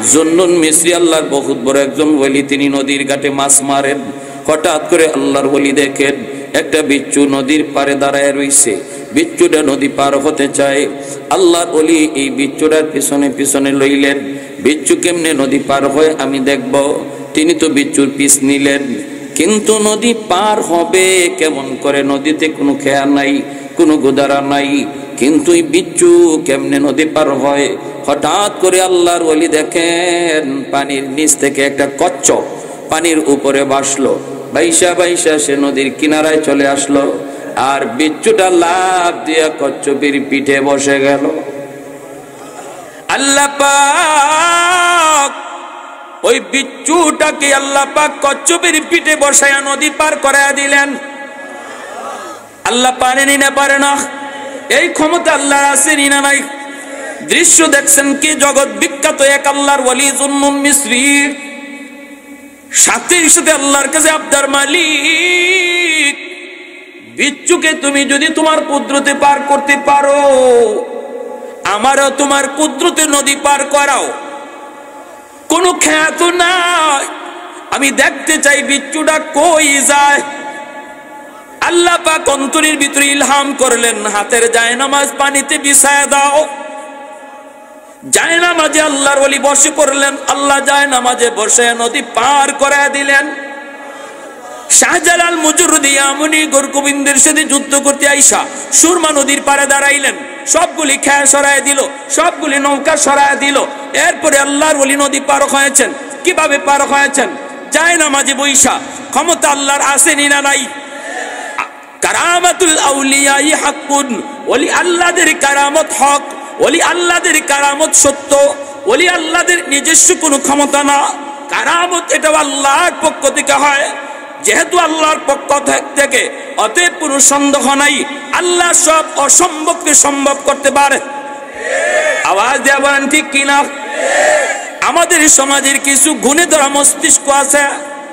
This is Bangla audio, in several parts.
জুন্নুন মিসরি আল্লাহর বহুত বড় একজন ওলি, তিনি নদীর ঘাটে মাছ মারেন। হঠাৎ করে আল্লাহর ওলি দেখেন একটা বিচ্ছু নদীর পাড়ে দাঁড়ায় রইছে। বিচ্ছুটা নদী পার হতে চায়। আল্লাহর ওলি এই বিচ্ছুটার পিছনে পিছনে লইলেন। বিচ্ছু কেমনে নদী পার হয় আমি দেখব। তিনি তো বিচ্ছুর পিছ নিলেন, কিন্তু নদী পার হবে কেমন করে? নদীতে কোনো খেয়া নাই, কোনো গোদারা নাই, কিন্তু এই বিচ্ছু কেমনে নদী পার হয়? হঠাৎ করে আল্লাহর ওলি দেখেন পানির নিচ থেকে একটা কচ্ছপ পানির উপরে ভাসলো। বাইসা বাইসা সে নদীর কিনারায় চলে আসলো, আর বিচ্ছুটা লাফ দিয়া কচ্ছপের পিঠে বসে গেল। আল্লাহ পাক ওই বিচ্ছুটাকে আল্লাহ পাক কচ্ছপের পিঠে বসায়া নদী পার করায়া দিলেন। আল্লাহ পারেনি না পারে না? এই ক্ষমতা আল্লাহর আছে না নাই? দৃশ্য দেখছেন কি? জগৎ বিখ্যাত এক আল্লাহর ওলি জুন্নুন মিসরি, সাথে সাথে আল্লাহর কাছে আবদার, মালিক বিচ্ছুকে তুমি যদি তোমার কুদরতে পার করতে পারো, আমারও তোমার কুদরতে নদী পার করাও। কোনো খেয়া তো নাই, আমি দেখতে চাই বিচ্ছুটা কই যায়। আল্লাহ পাক অন্তরের ভিতরে ইলহাম করলেন, হাতের জায়নামাজ পানিতে বিছায়া দাও। জায়নামাজে আল্লাহর ওলি বসে পড়লেন। আল্লাহ জায়নামাজে বসে নদী পার করায় দিলেন। শাহজালাল মুজরুদি আমনি গোরগোবিন্দের সাথে যুদ্ধ করতে আইসা সুরমা নদীর পাড়ে দাঁড়াইলেন। সবগুলি খেয়া সরায় দিল, সবগুলি নৌকা সরায় দিল। এরপরে আল্লাহর ওলি নদী পার হয়েছেন। কিভাবে পার হয়েছেন? জায়নামাজে বৈশা। ক্ষমতা আল্লাহর আসেনি না নাই? কারামাতুল আউলিয়াই হাক্কুন, ওলি আল্লাহদের কারামত হক, ওলি আল্লাহদের কারামত সত্য, ওলি আল্লাহদের নিজস্ব কোনো ক্ষমতা না। কারামত এটা আল্লাহর পক্ষ থেকে হয়। যেহেতু আল্লাহর পক্ষ থেকে, অতএব কোনো সন্দেহ নাই আল্লাহ সব অসম্ভবকে সম্ভব করতে পারে। আওয়াজ দেয়া বলেন ঠিক কিনা? আমাদের সমাজের কিছু গুণে ধরা মস্তিষ্ক আছে।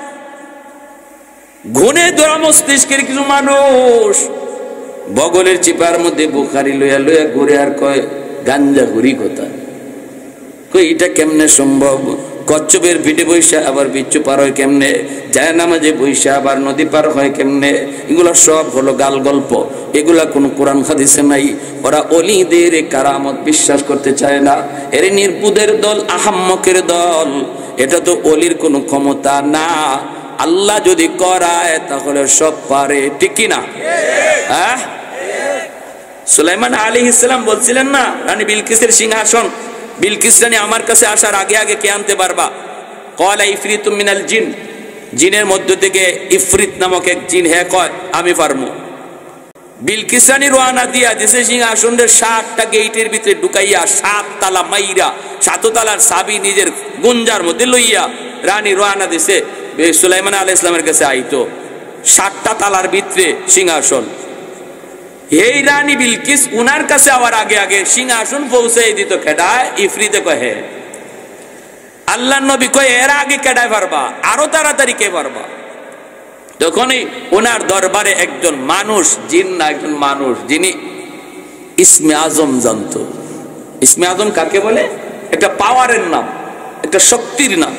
গুণে ধরা মস্তিষ্কের কিছু মানুষ বগলের চিপার মধ্যে বুখারি লইয়া লইয়া ঘুরে আর কয় গাঞ্জা ঘুরি কথা। কই এটা কেমনে সম্ভব? কচ্ছপের পিঠে বৈশা আবার বিচ্ছু পার হয় কেমনে? জায়নামাজে বৈশা আবার নদী পার হয় কেমনে? এগুলো সব হলো গাল গল্প, এগুলা কোনো কোরআন হাদিসে নাই। ওরা অলিদের কারামত বিশ্বাস করতে চায় না। এর নির্বুদের দল, আহাম্মকের দল। এটা তো অলির কোনো ক্ষমতা না। আল্লাহ যদি করায় তাহলে সব পারে, ঠিক কিনা? হ্যাঁ, সুলাইমান আলাইহিস সালাম বলছিলেন না, রানী বিলকিসের সিংহাসন, বিলকিস রানী আমার কাছে আসার আগে আগে কে আনতে পারবা? ক্বালা ইফরিতুম মিনাল জিন, জিনের মধ্য থেকে ইফরিত নামক এক জিন হে কয় আমি পারমু। বিলকিস রানী রওনা দিয়া দিছে সিংহাসনের 7টা গেটের ভিতরে ঢুকাইয়া, 7 তালা মাইরা, 7 তালার চাবি নিজের গুঞ্জার মধ্যে লইয়া রানী রওনা দিছে সুলাইমান আলাইহিস সালামের কাছে আইতো। 7টা তালার ভিতরে সিংহাসন। এই রানী বিলকিস উনার কাছে আবার আগে আগে সিংহাসন পৌঁছাই দিত। কেডায়? ইফরিতে কহে। আল্লাহর নবী কয় এর আগে কেডায় পারবা? আরো তাড়াতাড়ি কে পারবা? তখনই ওনার দরবারে একজন মানুষ, জিন না একজন মানুষ, যিনি ইসমে আজম জানতো। ইসমে আজম কাকে বলে? একটা পাওয়ারের নাম, একটা শক্তির নাম।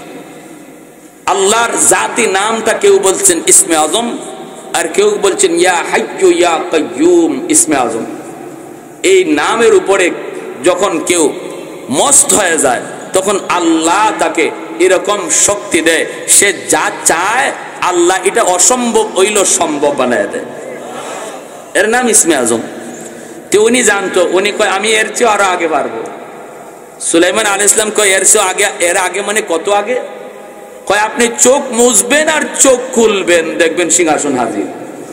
আল্লাহর জাতি নামটা কেউ বলছেন ইসমে আজম, আর কেউ বলছেন ইয়া হাইয়্যু ইয়া কাইয়্যুম ইসমে আজম। এই নামের উপরে যখন কেউ মস্ত হয়ে যায় তখন আল্লাহ তাকে এরকম শক্তি দেয়, সে যা চায় আল্লাহ এটা অসম্ভব হইল সম্ভব বানায় দেয়। এর নাম ইসমে আজম। তো উনি জানতো, উনি কয় আমি এর চেয়ে আরো আগে পারবো। সুলাইমান আলাইহিস সালাম কয় এর চেয়ে আগে? এর আগে মানে কত আগে? কয় আপনি চোখ মুছবেন আর চোখ খুলবেন, দেখবেন সিংহাসন হাজির।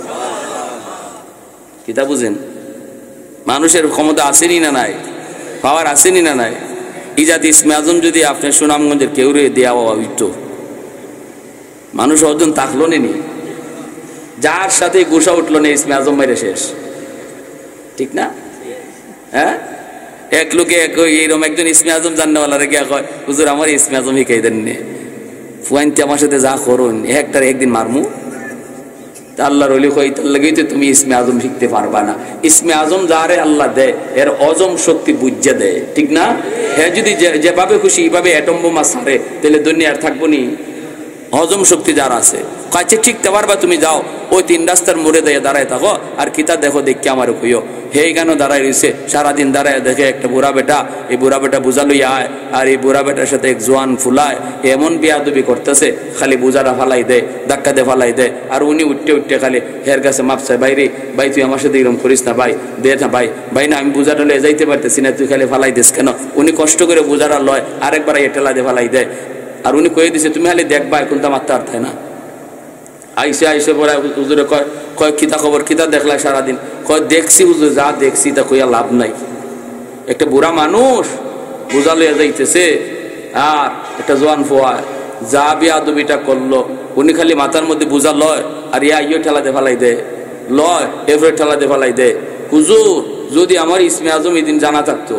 কিতা বুঝেন? মানুষের ক্ষমতা আসেনি না নাই? পাওয়ার আসেনি না নাই? ইজাদ ইসমে আজম যদি আপনার সুনামগঞ্জের কেউ রে দেওয়া হইতো, মানুষ অর্জন থাকলো নি, যার সাথে গুসা উঠলো না ইসমে আজম মেরে শেষ, ঠিক না? হ্যাঁ, এক লোকে এইরকম একজন ইসমে আজম জাননেওয়ালারে গিয়া কয় হুজুর আমার ইসমে আজম শিখাই দেন নে, ফুয়াইনতে আমার সাথে যা করুন একটার একদিন মারমু। আল্লাহর ওলি কই তার লাগেই তো তুমি ইসমে আজম শিখতে পারবা না। ইসমে আজম যারে আল্লাহ দেয় এর অজম শক্তি বুঝে দেয়, ঠিক না? হ্যাঁ, যদি যেভাবে খুশি এইভাবে অ্যাটম বোমা ছাড়ে তাহলে দুনিয়ার থাকবো নি। হজম শক্তি যার আছে কাছে শিখতে পারবা, তুমি যাও ওই 3 রাস্তার মোড়ে দিয়ে দাঁড়ায় থাকো আর কিতা দেখো দেখি আমার কইও। হে কেন দাঁড়ায় রয়েছে সারাদিন দাঁড়ায় দেখে একটা বুড়া বেটা, এই বুড়া বেটা বুঝা লইয়া আয়, আর এই বুড়া বেটার সাথে এক জোয়ান ফুলায় এমন বিয়াদবি করতেছে, খালি বুঝাটা ফালাই দেয়, ধাক্কা দিয়ে ফালাই দেয়, আর উনি উঠতে উঠতে খালি হের কাছে মাপ চায়, ভাই রে ভাই তুই আমার সাথে এরকম করিস না, ভাই দে না, ভাই ভাই না আমি বুঝাটা লয়ে যাইতে পারতেছি না, তুই খালি ফালাই দিস কেন? উনি কষ্ট করে বুঝাটা লয়, আরেকবার এই টেলা দিয়ে ফালাই দেয়, আর উনি কয়ে দিছে তুমি খালি দেখবা এখন তো মারতে পারতে না। আইসে আইসে পরে হুজুরে কয় কয় কিতা খবর, কিতা দেখলা সারাদিন? কয় দেখছি হুজুর, যা দেখছি তা কইয়া লাভ নাই। একটা বুড়া মানুষ বোঝা লইয়া যাইতেছে আর একটা জোয়ান ফোয়া যা বিয়াদবিটা করলো, উনি খালি মাথার মধ্যে বোঝা লয় আর ইয়া ইয়ে ঠেলা দে ফেলাই দে, লয় এভাবে ঠেলা দে ফেলাই দে। হুজুর যদি আমার ইসমে আজম এই দিন জানা থাকতো,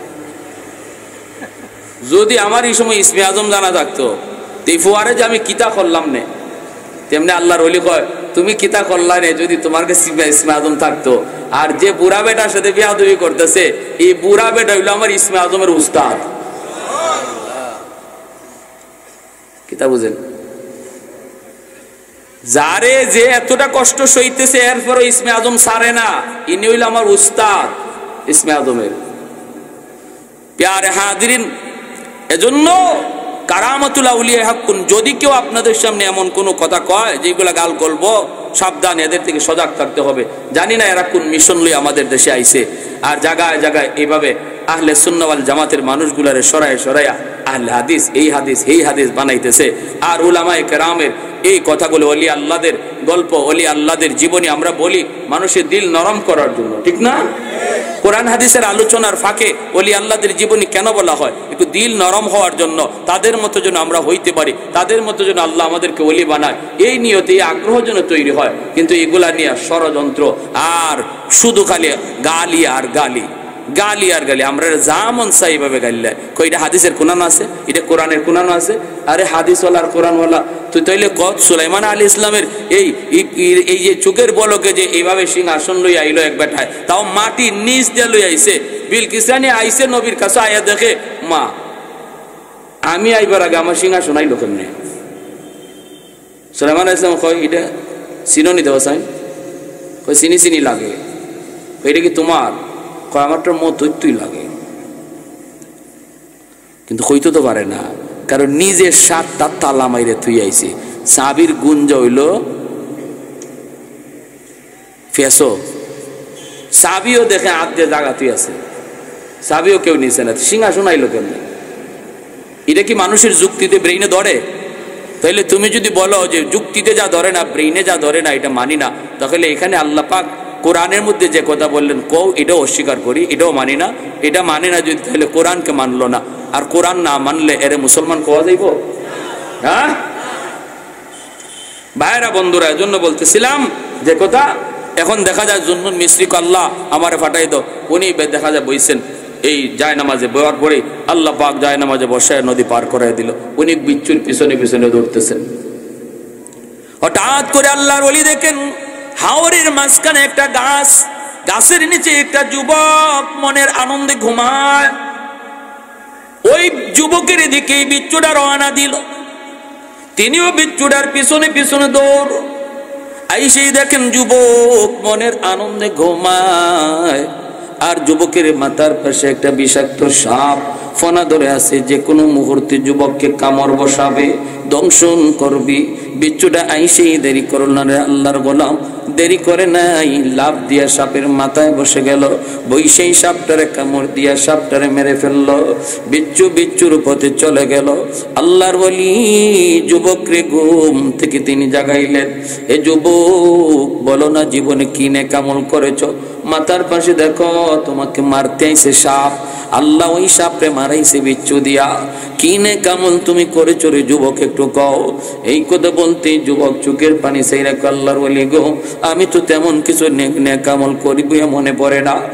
যদি আমার এই সময় ইসমে আজম জানা থাকতো, এই ফোয়ারে যে আমি কিতা করলাম নে, তেমনি আল্লাহর ওলি কয় তুমি কিতা করলা নে যদি তোমার কাছে ইসমে আজম থাকতো। আর যে বুড়া বেটার সাথে বিয়াদবি করতেছে এই বুড়া বেটা হইলো আমার ইসমে আজমের উস্তাদ। কিতা বুঝেন? যারে যে এতটা কষ্ট সইতেছে এরপরও ইসমে আজম সারে না, ইনি হইল আমার উস্তাদ ইসমে আজমের। প্যারে হাজিরিন, এজন্য কারামাতুল আউলিয়া হাক্কুন, যদি কেউ আপনাদের সামনে এমন কোনো কথা কয় যেগুলা গাল গল্প, সাবধান, এদের থেকে সজাগ থাকতে হবে। জানি না এরা কোন মিশন লই আমাদের দেশে আইছে, আর জায়গায় জায়গায় এইভাবে আহলে সুন্নাহ ওয়াল জামাতের মানুষগুলারে সরায় সরাইয়া আহলে হাদিস এই হাদিস বানাইতেছে। আর উলামায়ে কেরামের এই কথাগুলো ওলি আল্লাহদের গল্প, ওলি আল্লাহদের জীবনী আমরা বলি মানুষের দিল নরম করার জন্য, ঠিক না? কোরআন হাদিসের আলোচনার ফাঁকে ওলি আল্লাহদের জীবনী কেন বলা হয়? একটু দিল নরম হওয়ার জন্য, তাদের মতো যেন আমরা হইতে পারি, তাদের মতো যেন আল্লাহ আমাদেরকে ওলি বানায়, এই নিয়তে এই আগ্রহ যেন তৈরি হয়। কিন্তু এগুলা নিয়ে ষড়যন্ত্র আর শুধু খালি গালি আর গালি, গালি আর গালি, আমরা যা মন চাই এইভাবে গালিলে। এটা হাদিসের কোরআন আছে, এটা কোরআনের কোরআন আছে। আরে হাদিসওয়ালা আর কোরআনওয়ালা তুই তাইলে কত সুলাইমান আলী ইসলামের এই যে চোখের বলকে যে এইভাবে সিংহাসন লই আইলো এক বেটায়, তাও মাটি নিচ দিয়ে লই আইছে। বিলকিসানি আইছে নবীর কাছে, আয়া দেখে মা আমি আইবার আগে আমার সিংহাসন আইলো কেমনে? সুলাইমান আলী ইসলাম কয় এটা চিনি দেওয়া চাই, কয় চিনি চিনি লাগে। এটা কি তোমার? কয় আমারটার মতই লাগে। কিন্তু হইতে তো পারে না, কারণ নিজের সাতটা তালা মাইরে থুই আইছে। চাবির গুঞ্জ হইল ফেসো, চাবিও দেখে হাত দিয়ে জায়গা তুই আছে, চাবিও কেউ নিছে না, সিংহাসন আইলো কেমন? এটা কি মানুষের যুক্তিতে ব্রেইনে ধরে? তাহলে তুমি যদি বলো যে যুক্তিতে যা ধরে না, ব্রেইনে যা ধরে না, এটা মানি না, তাহলে এখানে আল্লাহ পাক কোরআনের মধ্যে যে কথা বললেন কও এটাও অস্বীকার করি, এটাও মানি না, এটা মানে না যদি, তাহলে কোরআনকে মানলো না। আর কোরআন না মানলে এরে মুসলমান কোয়া যাইব? হ্যাঁ ভাইরা বন্ধুরা, এজন্য বলতেছিলাম যে কথা, এখন দেখা যায় জুন্নুন মিস্ত্রিকে আল্লাহ আমারে ফাটাই দাও, উনি দেখা যায় বইছেন এই যায় নামাজে বয়ার পরে আল্লাহ পাক যায় নামাজে বসায় নদী পার করাই দিল, উনি বিচ্ছুর পিছনে পিছনে দৌড়তেছেন। হঠাৎ করে আল্লাহর ওলি দেখেন হাওরের মাঝখানে একটা গাছ, গাছের নিচে একটা যুবক মনের আনন্দে ঘুমায়। ওই যুবকের দিকে বিচ্ছুটা রওনা দিল, তিনিও বিচ্ছুটার পিছনে পিছনে দৌড়। আইসেই দেখেন যুবক মনের আনন্দে ঘুমায়, আর যুবকের মাথার পাশে একটা বিষাক্ত সাপ ফনা ধরে আছে, যে কোনো মুহূর্তে যুবককে কামড় বসাবে, দংশন করবি। বিচ্ছুটা আইসেই দেরি করল না রে আল্লাহর গোলাম, দেরি করে নাই, লাভ দিয়া সাপের মাথায় বসে গেল, বৈশেই সাপটারে কামড় দিয়া সাপটারে মেরে ফেললো। বিচ্ছুর পথে চলে গেল। আল্লাহর ওলি যুবকরে ঘুম থেকে তিনি জাগাইলেন, এ যুবক বলো না জীবনে কিনে কামল করেছ? মাথার পাশে দেখো তোমাকে মারতে আইছে সাপ, আল্লাহ ওই সাপরে মারাইছে বিচ্ছু দিয়া, কিনে কামল তুমি করেছো রে যুবক একটু কও। এই কথা বলতে যুবক চোখের পানি চাইরা আল্লাহর ওলি গো, আমি তো তেমন কিছু নেক কামল করি বইয়া মনে পড়ে না,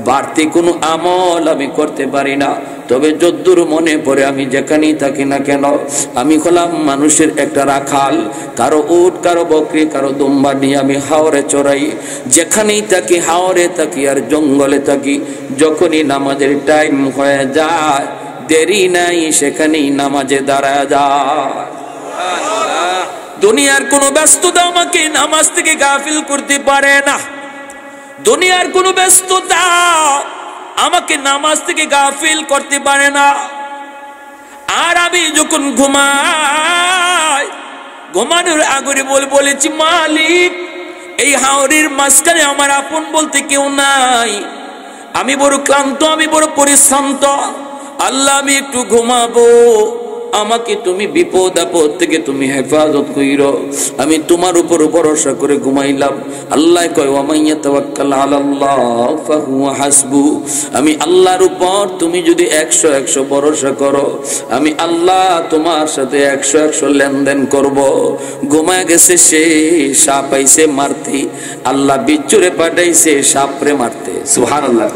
বাড়তি কোনো আমল আমি করতে পারি না। তবে যদ্দূর মনে পড়ে আমি যেখানেই থাকি না কেন, আমি হলাম মানুষের একটা রাখাল। কারো উট, কারো বকরি, কারো দুম্বা নিয়ে আমি হাওরে চড়াই। যেখানেই থাকি হাওরে থাকি আর জঙ্গলে থাকি। যখনই নামাজের টাইম হয়ে যায়, দেরি নাই, সেখানেই নামাজে দাঁড়া যায়। দুনিয়ার কোনো ব্যস্ততা আমাকে নামাজ থেকে গাফিল করতে পারে না। দুনিয়ার কোনো ব্যস্ততা আমাকে নামাজ থেকে গাফিল করতে পারে না। আর আমি যখন ঘুমাই, ঘুমানোর আগে বলেছি, মালিক এই হাওরের মাঝখানে আমার আপন বলতে কেউ নাই। আমি বড় ক্লান্ত, আমি বড় পরিশ্রান্ত। আল্লাহ আমি একটু ঘুমাবো, আমাকে তুমি বিপদ আপদ থেকে তুমি হেফাজত কইরো। আমি তোমার উপর ভরসা করে ঘুমাইলাম। আল্লাহ কয় ওয়া মাইয়া তাওয়াক্কাল আলাল্লাহ ফাহুয়া হাসবু। আমি আল্লাহর উপর তুমি যদি 100 ভরসা করো, আমি আল্লাহ তোমার সাথে 100 লেনদেন করব। ঘুমায় গেছে সে, সাপ আইছে মারতে, আল্লাহ বিচ্ছুরে পাঠাইছে সাপরে মারতে। সুবহানাল্লাহ।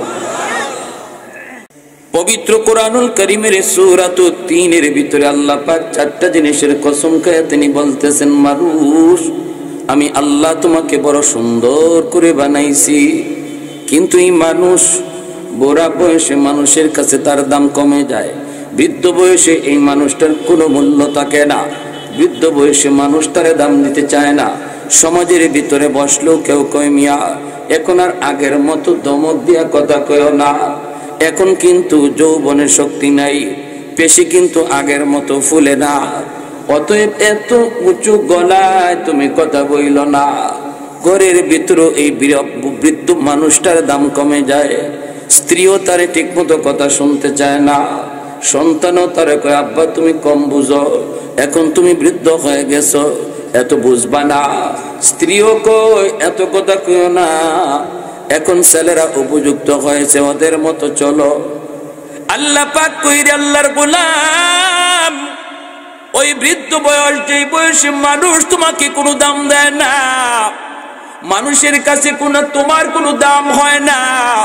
পবিত্র কোরআনুল কারীমের সূরা 3 এর ভিতরে আল্লাহ পাক 4টা জিনিসের কসম খেয়ে তিনি বলতেছেন, মানুষ আমি আল্লাহ তোমাকে বড় সুন্দর করে বানাইছি। কিন্তু এই মানুষ বুড়া বয়সে মানুষের কাছে তার দাম কমে যায়। বৃদ্ধ বয়সে এই মানুষটার কোনো মূল্য থাকে না। বৃদ্ধ বয়সে মানুষ তার দাম দিতে চায় না। সমাজের ভিতরে বসলেও কেউ কয় মিয়া এখন আর আগের মতো দমক দিয়া কথা কয়ও না। এখন কিন্তু যৌবনের শক্তি নাই, পেশি কিন্তু আগের মতো ফুলে না। অতএব এত উঁচু গলায় তুমি কথা বইল না। ঘরের ভিতরে এই বৃদ্ধ মানুষটার দাম কমে যায়। স্ত্রীও তারে ঠিক মতো কথা শুনতে চায় না। সন্তানও তারে কয় আব্বা তুমি কম বুঝো, এখন তুমি বৃদ্ধ হয়ে গেছো, এত বুঝবা না। স্ত্রীও কয় এত কথা কইও না, এখন ছেলেরা উপযুক্ত হয়েছে, ওদের মতো চলো। আল্লাহ পাক কইরে আল্লাহর গোলাম, ওই বৃদ্ধ বয়স, যেই বয়সে মানুষ তোমাকে কোনো দাম দেয় না, মানুষের কাছে তোমার কোনো দাম হয় না,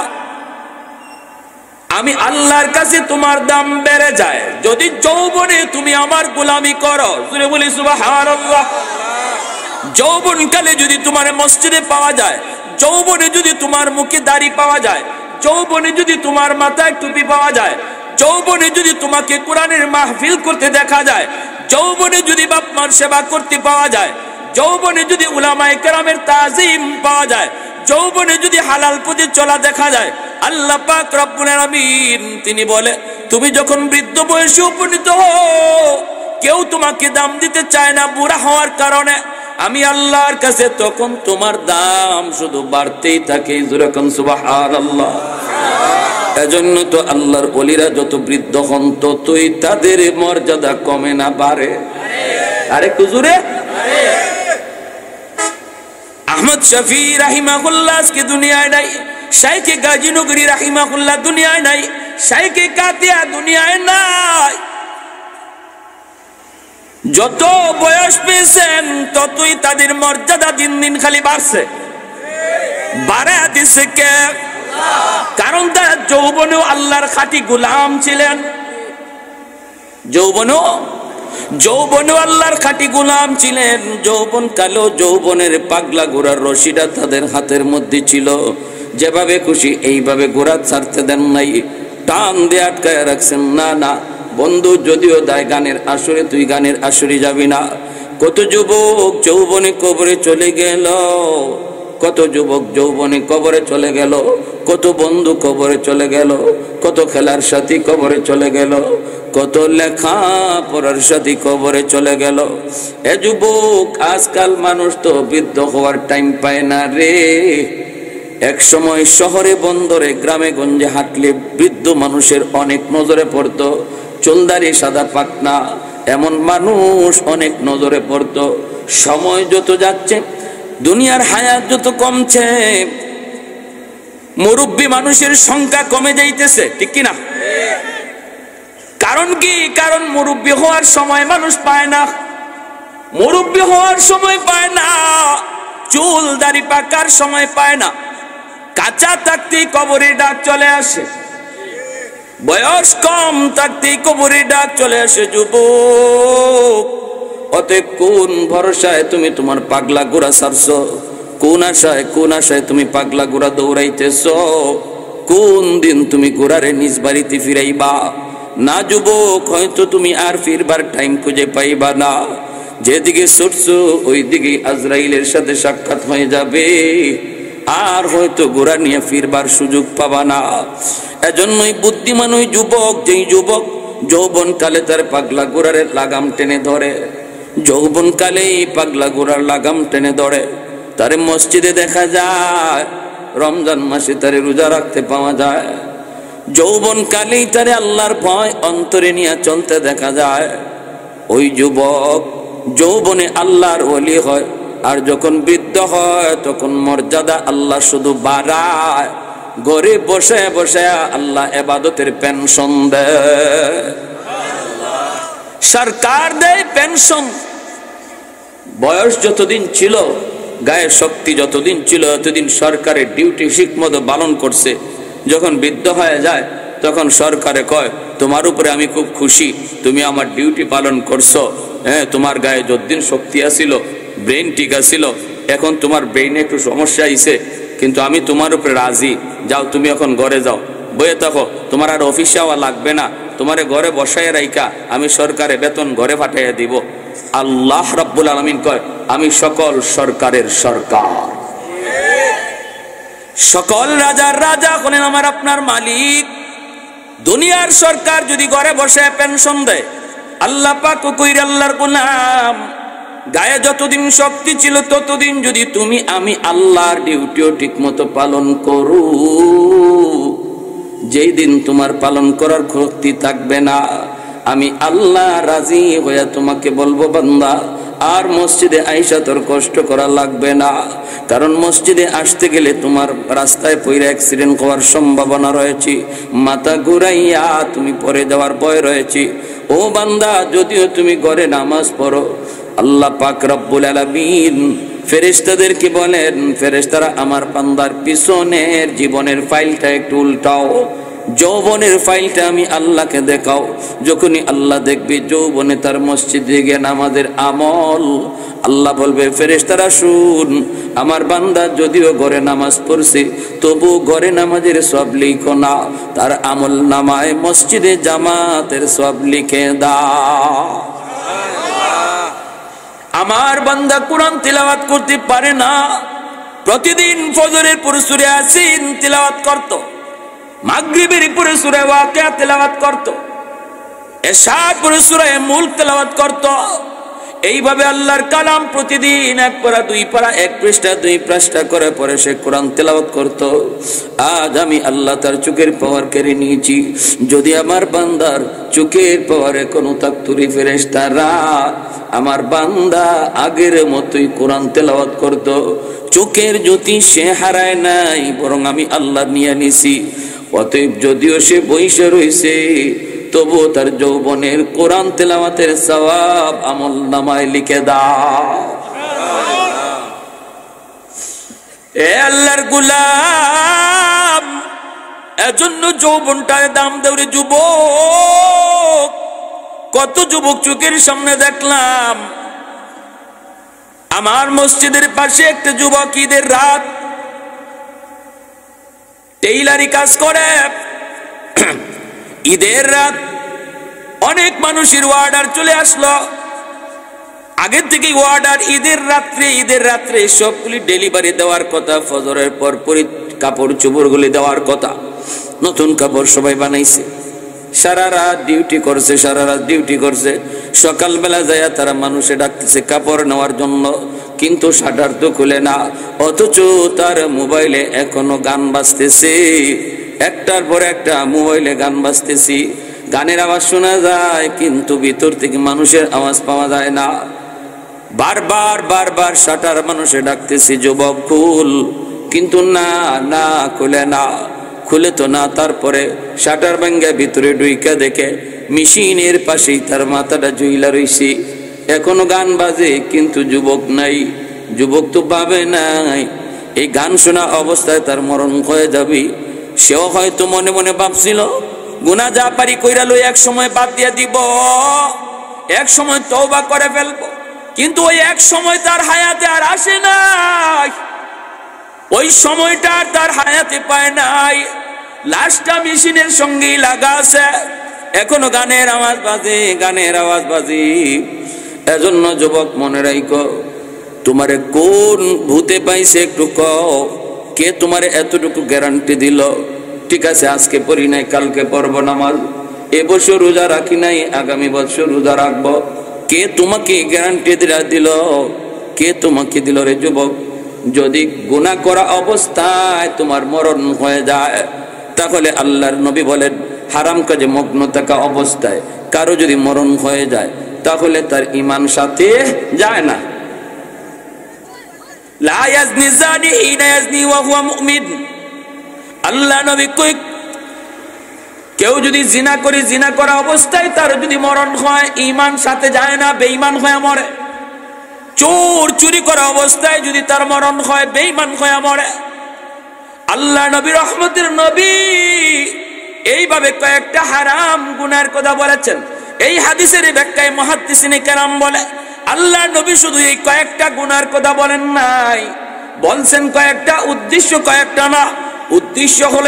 আমি আল্লাহর কাছে তোমার দাম বেড়ে যায় যদি যৌবনে তুমি আমার গোলামি করো। জোরে বলি সুবহানাল্লাহ। যৌবনকালে যদি তোমার মসজিদে পাওয়া যায়, যৌবনে যদি তোমার মুখে দাড়ি পাওয়া যায়, যৌবনে যদি তোমার মাথায় টুপি পাওয়া যায়, যৌবনে যদি তোমাকে কোরআনের মাহফিল করতে দেখা যায়, যৌবনে যদি বাপ মার সেবা করতে পাওয়া যায়, যৌবনে যদি উলামায়ে কেরামের তাজিম পাওয়া যায়, যৌবনে যদি হালাল পথে চলা দেখা যায়, আল্লাহ পাক রব্বুল আলামিন তিনি বলে তুমি যখন বৃদ্ধ বয়সে উপনীত হও, কেউ তোমাকে দাম দিতে চায় না বুড়া হওয়ার কারণে, আমি আল্লাহর কাছে তখন তোমার দাম শুধু বাড়তেই থাকে। যেরকম সুবহানাল্লাহ। এজন্য তো আল্লাহর ওলিরা যত বৃদ্ধ হন ততই তাদের মর্যাদা কমে না বাড়ে। আরে হুজুরে আহমদ শফি রাহিমাহুল্লাহ আজকে দুনিয়ায় নাই, শাইখে গাজী নগরী রাহিমাহুল্লাহ দুনিয়ায় নাই, শাইখে কাতিয়া দুনিয়ায় নাই। যত বয়স পেয়েছেন ততই তাদের মর্যাদা দিন দিন খালি বাড়ছে। বাড়া দিছে কে? কারণ তারা যৌবনেও আল্লাহর খাঁটি গোলাম ছিলেন। যৌবনেও আল্লাহর খাঁটি গোলাম ছিলেন। যৌবন কালো যৌবনের পাগলা ঘোড়ার রশিটা তাদের হাতের মধ্যে ছিল। যেভাবে খুশি এইভাবে ঘোড়া ছাড়তে দেন নাই, টান দিয়ে আটকায় রাখছেন। না না বন্ধু, যদিও দায় গানের আসরে, তুই গানের আসরে যাবি না। কত যুবক যৌবনে কবরে চলে গেল, কত যুবক যৌবনে কবরে চলে গেল, কত বন্ধু কবরে চলে গেল, কত খেলার সাথী কবরে চলে গেল, কত লেখা পড়ার সাথী কবরে চলে গেল। এ যুবক, আজকাল মানুষ তো বৃদ্ধ হওয়ার টাইম পায় না রে। এক সময় শহরে বন্দরে গ্রামে গঞ্জে হাঁটলে বৃদ্ধ মানুষের অনেক নজরে পড়তো। চুলদারি সাদা পাকনা এমন মানুষ অনেক নজরে পড়তো। সময় যত যাচ্ছে, দুনিয়ার হায়াত যত কমছে, মুরব্বী মানুষের সংখ্যা কমে যাইতেছে, ঠিক কিনা? কারণ কি? কারণ মুরব্বী হওয়ার সময় মানুষ পায় না, মুরব্বী হওয়ার সময় পায় না, চুল দাড়ি পাকার সময় পায় না। কাঁচা থাকতেই কবরের ডাক চলে আসে, বয়স কম থাকতেই কবরের ডাক চলে আসে। যুবক, অতএব কোন ভরসায় তুমি তোমার পাগলা ঘোড়া ছাড়ছো? কোন আশায় তুমি পাগলা ঘোড়া দৌড়াইতেছ? কোন দিন তুমি ঘোড়ারে নিজ বাড়িতে ফিরাইবা? না যুবক, হয়তো তুমি আর ফিরবার টাইম খুঁজে পাইবা না। যেদিকে ছুটছো ওই দিকে আজরাইলের সাথে সাক্ষাৎ হয়ে যাবে, আর হয়তো ঘোড়া নিয়ে ফিরবার সুযোগ পাবা না। এজন্যই বুদ্ধিমান ওই যুবক, যেই যুবক যৌবন কালে তার পাগলা ঘোড়ার লাগাম টেনে ধরে, যৌবন কালেই পাগলা ঘোড়ার লাগাম টেনে ধরে, তারে মসজিদে দেখা যায়, রমজান মাসে তারে রোজা রাখতে পাওয়া যায়, যৌবন কালেই তারে আল্লাহর ভয় অন্তরে নিয়ে চলতে দেখা যায়। ওই যুবক যৌবনে আল্লাহর ওলি হয়, আর যখন বৃদ্ধ হয় তখন মর্যাদা আল্লাহ শুধু বাড়ায়, ঘরে বসে বসে আল্লাহ ইবাদতের পেনশন দেয়, সরকার দেয় পেনশন। বয়স যতদিন ছিল, গায়ের শক্তি যতদিন ছিল, ততদিন সরকারের ডিউটি ঠিকমতো পালন করছে। যখন বৃদ্ধ হয়ে যায় তখন সরকারে কয়, তোমার উপরে আমি খুব খুশি, তুমি আমার ডিউটি পালন করছো। হ্যাঁ, তোমার গায়ে যতদিন শক্তি আসিল, ব্রেন ঠিক আসিল, এখন তোমার ব্রেইনে একটু সমস্যা আইছে, কিন্তু আমি তোমার উপরে রাজি, যাও তুমি এখন ঘরে যাও, বয়ে থাকো, তোমার আর অফিস যাওয়া লাগবে না, তোমারে ঘরে বসায় রাইকা আমি সরকারে বেতন ঘরে পাঠাইয়া দিব। আল্লাহ রাব্বুল আলামিন কয়, আমি সকল সরকারের সরকার, সকল রাজার রাজা হলেন আমার আপনার মালিক। দুনিয়ার সরকার যদি ঘরে বসে পেনশন দেয়, আল্লাহ পাক কইরা আল্লাহর গোলাম, গায়ে যতদিন শক্তি ছিল ততদিন যদি তুমি আমি আল্লাহর ডিউটিও ঠিক মতো পালন করো, যেই দিন তোমার পালন করার শক্তি থাকবে না, আমি আল্লাহ রাজি হইয়া তোমাকে বলবো, বান্দা আর মসজিদে আইসা তোর কষ্ট করা লাগবে না। কারণ মসজিদে আসতে গেলে তোমার রাস্তায় পইরা অ্যাক্সিডেন্ট হওয়ার সম্ভাবনা রয়েছে, মাথা ঘুরাইয়া তুমি পড়ে যাওয়ার ভয় রয়েছে। ও বান্দা, যদিও তুমি ঘরে নামাজ পড়ো, আল্লাহ পাক রব্বুল আলামিন ফেরেশতাদেরকে বলেন, ফেরেশতারা আমার বান্দার পিছনের জীবনের ফাইলটা একটু উল্টাও, যৌবনের ফাইলটা আমি আল্লাহকে দেখাও। যখনই আল্লাহ দেখবে যৌবনে তার মসজিদে গিয়ে নামাজের আমল, আল্লাহ বলবে, ফেরেশতারা শুন, আমার বান্দা যদিও ঘরে নামাজ পড়ছে, তবু ঘরে নামাজের সব লিখো না, তার আমল নামায় মসজিদে জামাতের সব লিখে দাও। আমার বান্দা কোরআন তিলাওয়াত করতে পারে না, প্রতিদিন ফজরের পরে সূরা ইয়াসিন তিলাওয়াত করত, মাগরিবের পরে সূরা ওয়াকিয়া তিলাওয়াত করত, এশার পরে সূরা মুলক তিলাওয়াত করত। এইভাবে আল্লাহর কালাম প্রতিদিন এক পারা দুই পারা, এক পৃষ্ঠা দুই পৃষ্ঠা করে পরে সে কোরআন তেলাওয়াত করত। আজ আমি আল্লাহ তার চোখের পাওয়ার কেড়ে নিয়েছি। যদি আমার বান্দার চোখের পাওয়ারে কোনো তাকতুরি ফেরেশতারা আমার বান্দা আগের মতোই কোরআন তেলাওয়াত করত, চোখের জ্যোতি সে হারায় নাই, বরং আমি আল্লাহ নিয়ে নিছি। অতএব যদিও সে বইসা রইছে, তবু তার যৌবনের কোরআন তেলাওয়াতের সওয়াব আমল নামায় লিখে দাও। এ আল্লাহর গোলাম, এজন্য যৌবনটার দাম দেও রে যুবক। কত যুবক চোখের সামনে দেখলাম, আমার মসজিদের পাশে একটা যুবক ঈদের রাত টেইলারি কাজ করে, ঈদের রাত অনেক মানুষের অর্ডার চলে আসলো, আগের থেকে অর্ডার, ঈদের রাত্রে সবগুলি ডেলিভারি দেওয়ার কথা, ফজরের পর পরই কাপড় চোপড় গুলি দেওয়ার কথা, নতুন কাপড় সবাই বানাইছে, সারা রাত ডিউটি করছে, সকালবেলা যায় তারা মানুষে ডাকতেছে কাপড় নেওয়ার জন্য, কিন্তু শাটার তো খুলে না, অথচ তার মোবাইলে এখনো গান বাজতেছে, একটার পর একটা মোবাইলে গান বাজতেছি, গানের আওয়াজ শোনা যায় কিন্তু ভিতর থেকে মানুষের আওয়াজ পাওয়া যায় না। বারবার শাটার মানুষে ডাকতেছি, যুবক খুল, কিন্তু না খুলে তো না। তারপরে শাটার ভাঙ্গা ভিতরে ডুইকা দেখে মেশিনের পাশেই তার মাথাটা ঝুইলা রইছি, এখনো গান বাজে কিন্তু যুবক নাই। যুবক তো ভাবে নাই এই গান শোনা অবস্থায় তার মরণ হয়ে যাবি। সেও হয়তো মনে মনে ভাবছিল গুনাহ যা পারি কইরা লই এক সময় বাদ দিয়া দিব, এক সময় তওবা করে ফেলবো, কিন্তু ওই এক সময় তার হায়াতে আর আসে নাই, ওই সময়টা তার হায়াতে পায় নাই। লাশটা মেশিনের সঙ্গেই লাগা আছে, এখনো গানের আওয়াজ বাজে, গানের আওয়াজ বাজে। এজন্য যুবক মনে রাখো, তোমারে কোন ভূতে পাইছে একটু কও, কে তোমারে এতটুকু গ্যারান্টি দিল? ঠিক আছে আজকে পড়ি নাই, কালকে পড়বো নামাজ, এবছর রোজা রাখি নাই, আগামী বছর রোজা রাখবো, কে তোমাকে গ্যারান্টি দিল? কে তোমাকে দিল রে যুবক? যদি গুনাহ করা অবস্থায় তোমার মরণ হয়ে যায়, তাহলে আল্লাহর নবী বলেন হারাম কাজে মগ্ন থাকা অবস্থায় কারো যদি মরণ হয়ে যায়, তাহলে তার ঈমান সাথে যায় না। লা ইয়াজনি যানি হিনা ইয়াজনি ওয়া হুয়া মুমিন। আল্লাহ নবী কই, কেউ যদি জিনা করে, জিনা করা অবস্থায় তার যদি মরণ হয়, ঈমান সাথে যায় না, বেঈমান হয়ে মরে। চোর চুরি করা অবস্থায় যদি তার মরণ হয়, বেঈমান হয়ে মরে। আল্লাহ নবী রহমতের নবী এইভাবে কয়েকটা হারাম গুনার কথা বলেছেন। এই হাদিসের ব্যাখ্যায় মুহাদ্দিসিনে কেরাম বলে, আল্লাহ নবী শুধু এই কয়েকটা গুনার কথা বলেন নাই, বলছেন কয়েকটা, উদ্দেশ্য কয়েকটা না। উদ্দেশ্য হলো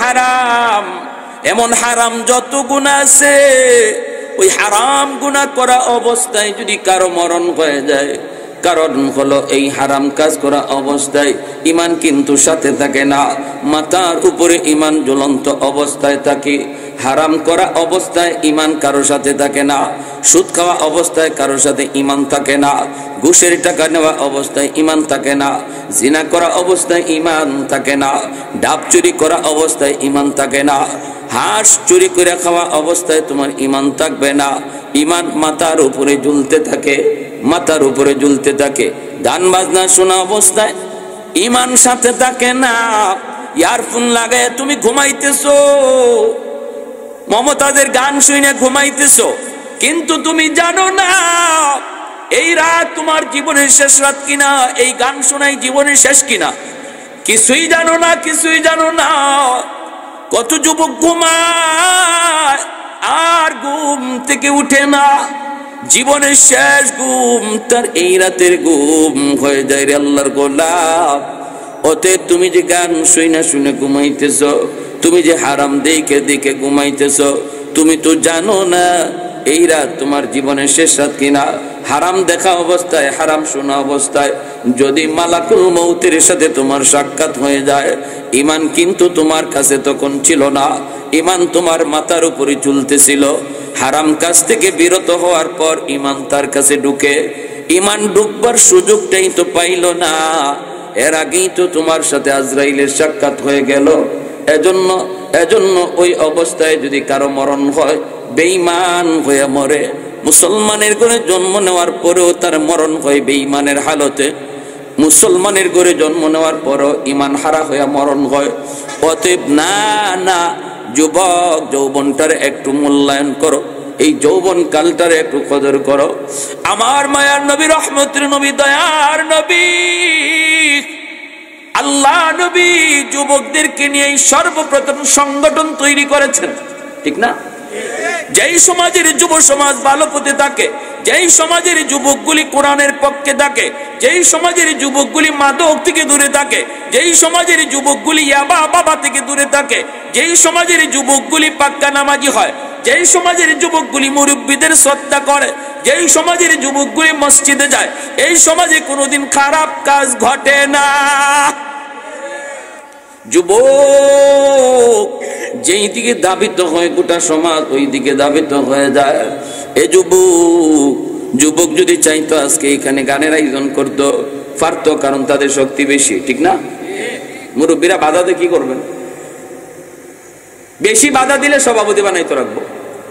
এমন হারাম যত গুনাহ আছে, ওই হারাম গুনাহ করা অবস্থায় যদি কারো মরণ হয়ে যায়, কারণ হলো এই হারাম কাজ করা অবস্থায় ঈমান কিন্তু সাথে থাকে না, মাথার উপরে ঈমান ঝুলন্ত অবস্থায় থাকে। হারাম করা অবস্থায় ঈমান কারোর সাথে থাকে না, সুদ খাওয়া অবস্থায় কারোর সাথে ঈমান থাকে না, ঘুষের টাকা নেওয়া অবস্থায় ঈমান থাকে না, জিনা করা অবস্থায় ঈমান থাকে না, ডাব চুরি করা অবস্থায় ঈমান থাকে না, হাঁস চুরি করে খাওয়া অবস্থায় তোমার ঈমান থাকবে না। ঈমান মাথার উপরে ঝুলতে থাকে, মাথার উপরে ঝুলতে থাকে। গান বাজনা শোনা অবস্থায় ঈমান সাথে থাকে না। ইয়ারফোন লাগায় তুমি ঘুমাইতেছো, মমতাজের গান শুনে ঘুমাইতেছো, কিন্তু তুমি জানো না এই রাত তোমার জীবনের শেষ রাত কিনা, এই গান শোনাই জীবনের শেষ কিনা, কিছুই জানো না, কিছুই জানো না। কত যুবক ঘুমায় আর ঘুম থেকে উঠে না, জীবনের শেষ ঘুম তার এই রাতের ঘুম হয়ে যায় রে আল্লাহর গোলাপ। অতএব তুমি যে গান শুনে শুনে ঘুমাইতেছ, তুমি যে হারাম দেখে দেখে ঘুমাইতেছ, তুমি তো জানো না এই রাত তোমার জীবনের শেষ রাত কিনা। হারাম দেখা অবস্থায়, হারাম শোনা অবস্থায় যদি মালাকুল মউতের সাথে তোমার সাক্ষাৎ হয়ে যায়, ঈমান কিন্তু তোমার কাছে তখন ছিল না, ঈমান তোমার মাথার উপরে চলতেছিল। হারাম কাজ থেকে বিরত হওয়ার পর ঈমান তার কাছে ঢুকে, ঈমান ঢুকবার সুযোগটাই তো পাইল না, এর আগেই তো তোমার সাথে আজরাইলের সাক্ষাৎ হয়ে গেল। এজন্য ওই অবস্থায় যদি কারো মরণ হয়, বেঈমান হয়ে মরে। মুসলমানের ঘরে জন্ম নেওয়ার পরেও তার মরণ হয় বেঈমানের হালতে, মুসলমানের ঘরে জন্ম নেওয়ার পরও ঈমান হারা হয়ে মরণ হয়। অতএব না যুবক, যৌবনটার একটু মূল্যায়ন করো, এই যৌবন কালটার একটু কদর করো। আমার মায়ার নবী, রহমতের নবী, দয়ার নবী, আল্লাহ নবী যুবকদেরকে নিয়ে সর্বপ্রথম সংগঠন তৈরি করেছেন, ঠিক না? যেই সমাজের যুব সমাজ ভালো পথে থাকে, যেই সমাজের যুবকগুলি কোরআনের পক্ষে থাকে, যেই সমাজের যুবকগুলি মাদক থেকে দূরে থাকে, যেই সমাজের যুবকগুলি ইয়াবা বাবা থেকে দূরে থাকে, যেই সমাজের যুবকগুলি পাক্কা নামাজি হয়, যেই সমাজের যুবকগুলি মুরব্বীদের শ্রদ্ধা করে, যেই সমাজের যুবকগুলি মসজিদে যায়, এই সমাজে কোনোদিন খারাপ কাজ ঘটে না। যুবক যেই দিকে দাবিত হয় গোটা সমাজ ওই দিকে দাবিত হয়ে যায়। এ যুবক যদি চাইতো আজকে এখানে গানের আয়োজন করতো, পারতো, কারণ তাদের শক্তি বেশি, ঠিক না? মুরব্বীরা বাধা দিয়ে কি করবেন? বেশি বাধা দিলে সভাপতি বানাইতে রাখবো,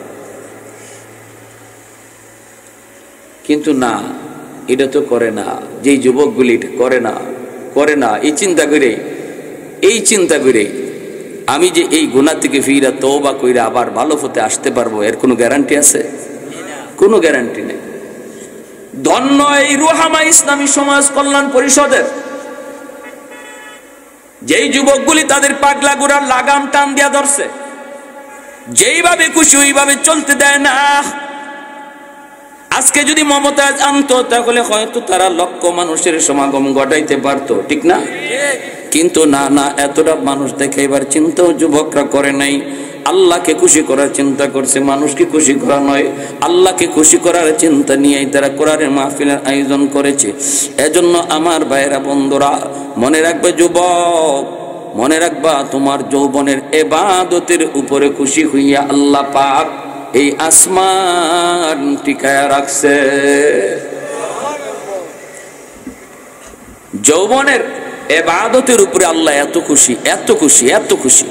কিন্তু না, এটা তো করে না। যেই যুবকগুলি এটা করে না এই চিন্তা করে আমি যে এই গুনাহ থেকে ফিরা তওবা কইরা আবার ভালো পথে আসতে পারবো, এর কোনো গ্যারান্টি আছে? কোনো গ্যারান্টি নেই। ধন্য এই রুহামা ইসলামী সমাজ কল্যাণ পরিষদের যেই যুবকগুলি তাদের পাগলা গোড়ার লাগাম টান দিয়া ধরছে, যেইভাবে খুশি ওইভাবে চলতে দেয় না। আজকে যদি মমতাজ আনতো তাহলে হয়তো তারা লক্ষ মানুষের সমাগম ঘটাইতে পারতো, ঠিক না? কিন্তু না না, এতটা মানুষ দেখে এবার চিন্তাও যুবকরা করে নাই। আল্লাহকে খুশি করার চিন্তা করছে, মানুষকে খুশি করা নয়। আল্লাহকে খুশি করার চিন্তা নিয়েই তারা কোরআনের মাহফিলের আয়োজন করেছে। এজন্য আমার ভাইয়েরা, বন্ধুরা, মনে রাখবে যুবক, মনে রাখবা তোমার যৌবনের ইবাদতের উপরে খুশি হইয়া আল্লাহ পাক এই আসমান টিকায়া রাখছে। যৌবনের ইবাদতের উপরে আল্লাহ এত খুশি, এত খুশি, এত খুশি।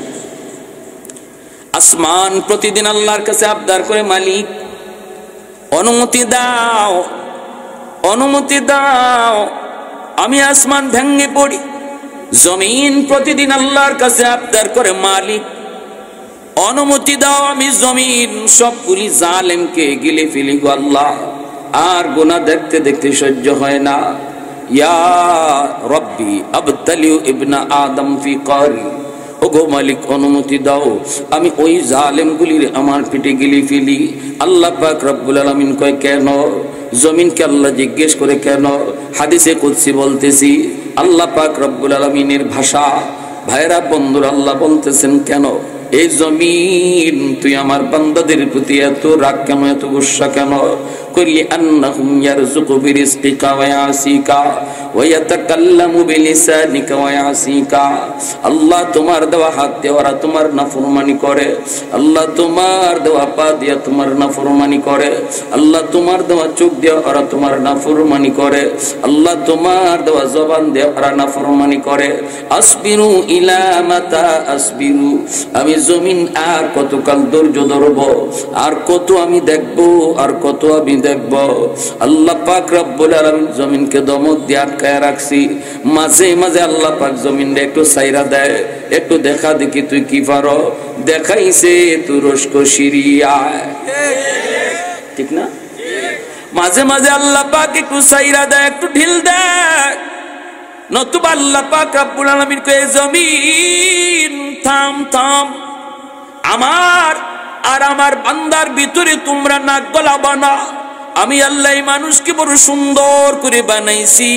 আসমান প্রতিদিন আল্লাহর কাছে আবদার করে, মালিক অনুমতি দাও, অনুমতি দাও, আমি আসমান ভেঙে পড়ি। জমিন প্রতিদিন আল্লাহর কাছে আবদার করে, মালিক অনুমতি দাও, আমি জমিন সবগুলি জালেমকে গিলে ফেলি গো আল্লাহ, আর গুনাহ দেখতে দেখতে সহ্য হয় না। ইয়া রব্বি আবতালিউ ইবনা আদম ফি কারি, ওগো মালিক অনুমতি দাও, আমি ওই জালেমগুলির আমার পিঠে গিলে ফেলি। আল্লাহ পাক রব্বুল আলামিন কয়, কেন? জমিনকে আল্লাহ জিজ্ঞেস করে, কেন? হাদিসে কুদসি বলতেছি, আল্লাহ পাক রব্বুল আলামিনের ভাষা। ভাইরা, বন্ধুরা, আল্লাহ বলতেছেন, কেন এই জমিন তুই আমার বান্দাদের প্রতি এত রাগ কেন, এত গুসা কেন? কইলি আন্নাহুম ইয়ারযুকু বিরিজকিকা ওয়া ইয়াসিকা ওয়া ইয়াতাকাল্লামু বিলিসানিকা ওয়া ইয়াসিকা। আল্লাহ তোমার দেওয়া হাত দিয়ে ওরা তোমার নাফরমানি করে, আল্লাহ তোমার দেওয়া পা দিয়ে তোমার নাফরমানি করে, আল্লাহ তোমার দেওয়া চোখ দিয়ে ওরা তোমার নাফরমানি করে, আল্লাহ তোমার দেওয়া জবান দিয়ে ওরা নাফরমানি করে। আসবিরু ইলা মাতা আসবিরু, আমি জমিন আর কতকাল ধৈর্য ধরব, আর কত আমি দেখবো, আর কত আমি দেখব। আল্লাহ পাক রব্বুল আলামিন জমিনকে দমক দিয়ে আটকায় রাখছি। মাঝে মাঝে আল্লাহ পাক জমিনটা একটু সাইরা দেয়, একটু দেখা দেখি তুই কি পারো। দেখাইছে তুরস্ক সিরিয়া, ঠিক না? মাঝে মাঝে আল্লাহ পাক একটু সাইরা দেয়, একটু ঢিল দেয়। নতুবা আল্লাহ পাক রব্বুল আলামিন কয়ে, জমিন থাম থাম, আমার আর আমার বান্দার ভিতরে তোমরা নাক গলাবা না। আমি আল্লাহ মানুষকে বড় সুন্দর করে বানাইছি।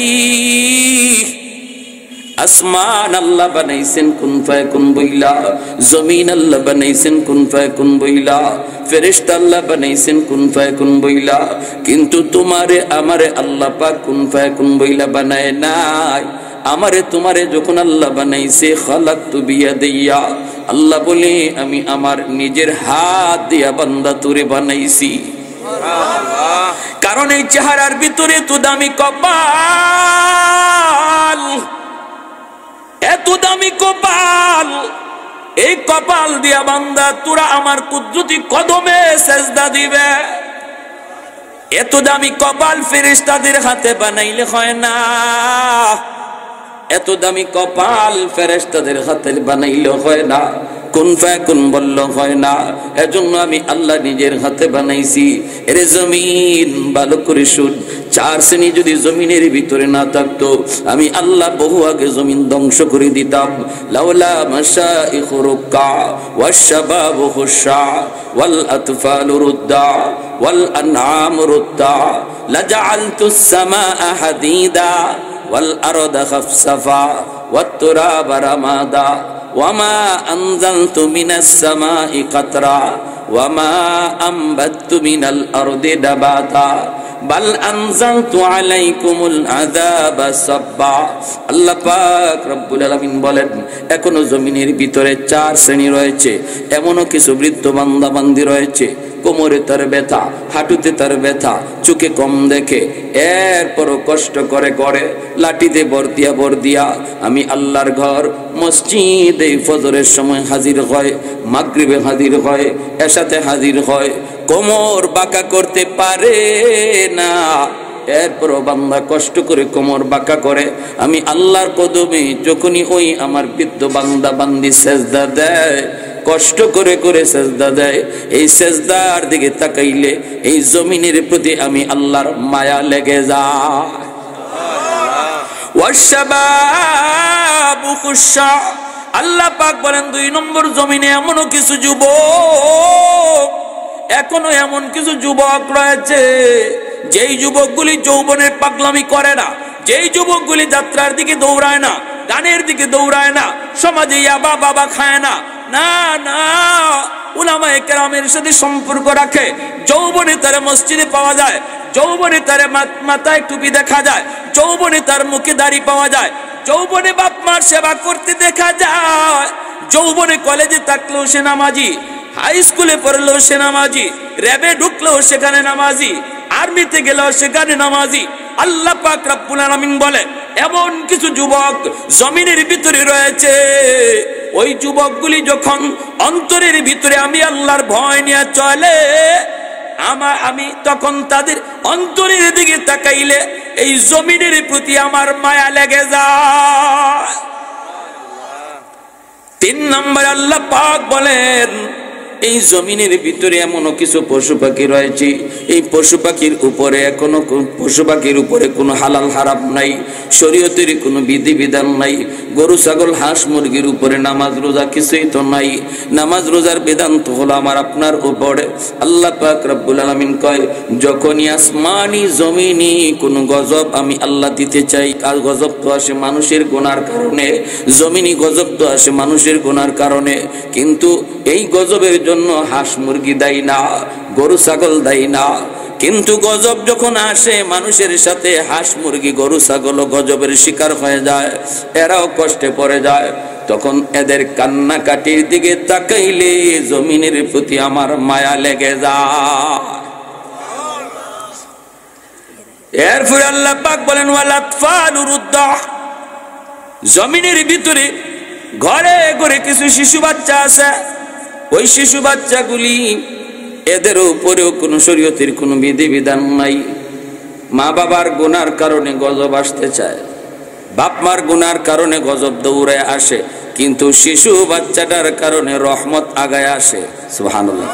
আসমান আল্লাহ বানাইছেন কুন ফায়াকুন বইলা, জমিন আল্লাহ বানাইছেন কুন ফায়াকুন বইলা, ফেরেশতা আল্লাহ বানাইছেন কুন ফায়াকুন বইলা। কিন্তু তোমারে আমারে আল্লাহ পাক কুন ফায়াকুন বইলা বানায় নাই। আমারে তোমারে যখন আল্লাহ বানাইছে, খালাকতু বিয়াদিয়া, আল্লাহ বলে আমি আমার নিজের হাত দিয়া বান্দা তোরে বানাইছি। কারণ এই চেহারার ভিতরে এত দামি কপাল, এত দামি কপাল, এই কপাল দিয়া বান্দা তোরা আমার কুদরতি কদমে সেজদা দিবে। এত দামি কপাল ফেরেশতাদের হাতে বানাইলে হয় না, এত দামি কপাল ফেরেশতাদের হাতে বানাইলে হয় না, কুন ফায়াকুন বলল হয় না। এজন্য আমি আল্লাহ নিজের হাতে বানাইছি। এরে জমিন ভালো করে শুন, চার শ্রেণী যদি জমিনের ভিতরে না থাকতো, আমি আল্লাহ বহু আগে জমিন ধ্বংস করে দিতাম। লাউলা মাশাইখু রুক্কা ওয়াশ শাবাবু হুশা ওয়াল আতফালু রুদ্দা ওয়াল আনআমু রুদ্দা লাজআলতুস সামাআ হাদিদা ওয়াল আরদা খাফসাফা ওয়াত তুরাবা রামাদা ওয়ামা আনজালতু মিনাস সামাই কাতরা ওয়ামা আনবাততু মিনাল আরদি নাবাতা বাল আনজালতু আলাইকুমুল আযাবা সাব্বা। আল্লাহ পাক রব্বুল আলামিন বলেন, এখনো জমিনের ভিতরে চার শ্রেণী রয়েছে। এমনও কিছু বৃদ্ধ বান্দা বান্দি রয়েছে, কোমরে তার ব্যথা, হাঁটুতে তার ব্যথা, চোখে কম দেখে, এরপরও কষ্ট করে করে লাঠিতে ভর দিয়া আমি আল্লাহর ঘর মসজিদে ফজরের সময় হাজির হয়, মাগরিবে হাজির হয়, এশাতে হাজির হয়, কোমর বাঁকা করতে পারে না। এরপরও বান্দা কষ্ট করে কোমর বাঁকা করে, আমি আল্লাহর কদমে যখনই ওই আমার বৃদ্ধ বান্দা বান্দি সেজদা দেয়, কষ্ট করে করে সেজদা দেয়, এই সেজদার দিকে তাকাইলে এই জমিনের প্রতি আমি আল্লাহর মায়া লেগে যায়। ওয়াশশাবাবু খুশশা। আল্লাহ পাক বলেন 2 নম্বর জমিনে এমনও কিছু যুবক, এখনো এমন কিছু যুবক রয়েছে যেই যুবকগুলি যৌবনের পাগলামি করে না, যেই যুবকগুলি যাত্রার দিকে দৌড়ায় না, গানের দিকে দৌড়ায় না, সমাজে ইয়াবা বাবা খায় না, না না, উলামায়ে কেরামের সাথে সম্পর্ক রাখে। যৌবনে তার মসজিদে পাওয়া যায়, যৌবনে তার মাথায় টুপি দেখা যায়, যৌবনে তার মুখে দাড়ি পাওয়া যায়, যৌবনে বাপ মার সেবা করতে দেখা যায়, যৌবনে কলেজে থাকলেও সে নামাজি, হাই স্কুলে পড়লেও সে নামাজি, র্যাবে ঢুকলেও সেখানে নামাজি, আর্মিতে গেলেও সেখানে নামাজি। আল্লাহ পাক রব্বুল আলামিন বলে এমন কিছু যুবক জমিনের ভিতরে রয়েছে, ওই যুবকগুলি যখন অন্তরের ভিতরে আমি আল্লাহর ভয় নিয়ে চলে, আমি তখন তাদের অন্তরের দিকে তাকাইলে এই জমিনের প্রতি আমার মায়া লেগে যায়। 3 নম্বর আল্লাহ পাক বলেন এই জমিনের ভিতরে এমন কিছু পশু পাখি রয়েছে, এই পশু পাখির উপরে এখনো পশু পাখির উপরে কোনো হালাল হারাম নাই, শরীয়তের কোনো বিধি বিধান নাই। গরু ছাগল হাঁস মুরগির উপরে নামাজ রোজা কিছুই তো নাই। নামাজ রোজার বিধান তো হলো আমার আপনার উপরে। আল্লাহ পাক রব্বুল আলামিন কয় যখনই আসমানি জমিনি কোনো গজব আমি আল্লাহ দিতে চাই, আর গজব তো আসে মানুষের গুনার কারণে, জমিনি গজব তো আসে মানুষের গুনার কারণে, কিন্তু এই গজবের জন্য হাঁস মুরগি দায়ী না, গরু ছাগল দায়ী না। কিন্তু গজব যখন আসে মানুষের সাথে, হাঁস মুরগি গরু ছাগল গজবের শিকার হয়ে যায়, এরাও কষ্টে পড়ে যায়, তখন এদের কান্নাকাটির দিকে তাকাইলে জমিনের প্রতি আমার মায়া লেগে যায়। এরপর আল্লাহ পাক বলেন ওয়ালাতফালুরুদ্দাহ, জমিনের ভিতরে ঘরে ঘরে কিছু শিশু বাচ্চা আছে, ওই শিশু বাচ্চাগুলি এদের উপরেও কোনো শরীয়তের কোনো বিধি বিধান নাই। মা বাবার গুনার কারণে গজব আসতে চায়, বাপ মার গুনার কারণে গজব দৌড়ে আসে, কিন্তু শিশু বাচ্চাটার কারণে রহমত আগায় আসে। সুবহানাল্লাহ।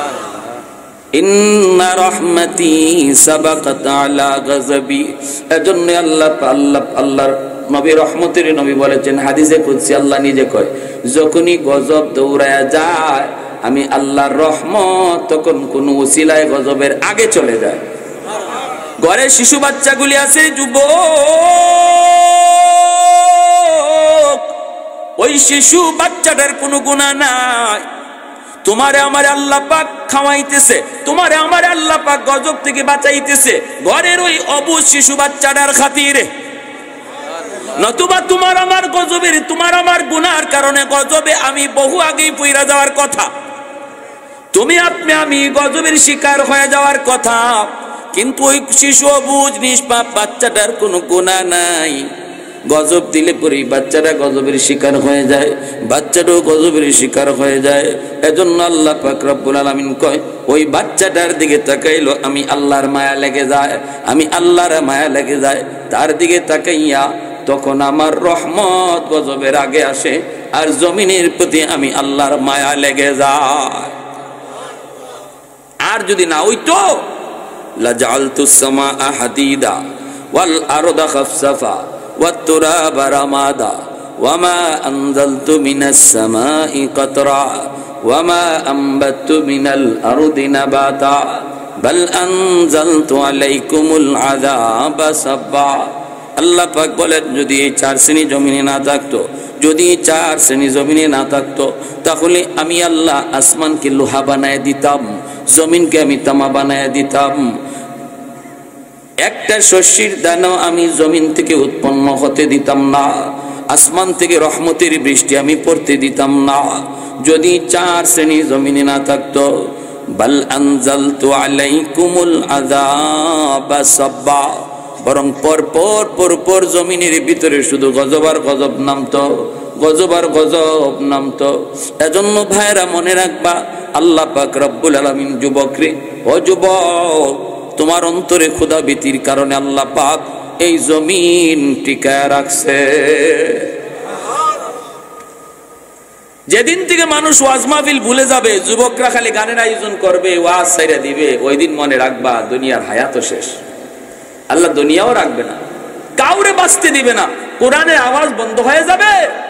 ইন্না রাহমাতি সাবাকাত আলা গাযাবি, এজন্য আল্লাহর নবী রহমতের নবী বলেছেন হাদিসে কুদসি, আল্লাহ নিজে কয় যখনই গজব দৌড়ায়া যায় আমি আল্লাহর রহমত তখন কোন উসিলায় গজবের আগে চলে যায়। ঘরে শিশু বাচ্চাগুলি আছে যুবক, ওই শিশু বাচ্চাটার কোনো গুনাহ নাই, তোমারে আমারে আল্লাহ পাক খাওয়াইতেছে, তোমারে আমারে আল্লাহ পাক গজব থেকে বাঁচাইতেছে ঘরের ওই অবুঝ শিশু বাচ্চাটার খাতিরে। নতুবা তোমার আমার গজবের, তোমার আমার গুনার কারণে গজবে আমি বহু আগেই পইরা যাওয়ার কথা, তুমি আপনি আমি গজবের শিকার হয়ে যাওয়ার কথা, কিন্তু ওই শিশু অবুঝ নিষ্পাপ বাচ্চাটার কোনো গুনাহ নাই, গজব দিলে পরে বাচ্চারা গজবের শিকার হয়ে যায়, বাচ্চাটাও গজবের শিকার হয়ে যায়। এজন্য আল্লাহ পাক রব্বুল আলামিন কয় ওই বাচ্চাটার দিকে তাকাইলো আমি আল্লাহর মায়া লেগে যায়, আমি আল্লাহর মায়া লেগে যায়, তার দিকে তাকাইয়া তখন আমার রহমত গজবের আগে আসে, আর জমিনের প্রতি আমি আল্লাহর মায়া লেগে যায়। আর যদি না হইতো লাজালতুস সামাআ হাদিদা ওয়াল আরদা খাফসাফা ওয়াত তুরাবা রামাদা ওয়ামা আনজালতু মিনাস সামাই কাতরা ওয়ামা আনবাতু মিনাল আরদি নাবাতা বাল আনজালতু আলাইকুমুল আযাবা সাব্বা। আল্লাহ পাক বলেন যদি এই 4 শ্রেণী জমিনে না থাকতো, যদি 4 শ্রেণী জমিনে না থাকতো, তাহলে আমি আল্লাহ আসমানকে লোহা বানায় দিতাম, জমিনকে আমি তামা বানায় দিতাম, একটা শস্যের দানাও আমি জমিন থেকে উৎপন্ন হতে দিতাম না, আসমান থেকে রহমতের বৃষ্টি আমি পড়তে দিতাম না, যদি 4 শ্রেণী জমিনে না থাকতো। বাল আনজালতু আলাইকুমুল আযাবা সাব্বা, বরং পর জমিনের ভিতরে শুধু গজব আর গজব নামতো, গজব আর গজব নামতো। এজন্য ভাইরা মনে রাখবা আল্লাহ পাক রব্বুল আলামিন যুবকরে, ও যুবক তোমার অন্তরে খোদা ভীতির কারণে আল্লাহ পাক এই জমিন টিকায় রাখছে। যেদিন থেকে মানুষ ওয়াজ মাহফিল ভুলে যাবে, যুবকরা খালি গানের আয়োজন করবে, ওয়াজ ছাইরা দিবে, ওই দিন মনে রাখবা দুনিয়ার হায়াতও শেষ, আল্লাহ দুনিয়াও রাখবে না, কাউরে বাঁচতে দিবে না। কোরআনের আওয়াজ বন্ধ হয়ে যাবে?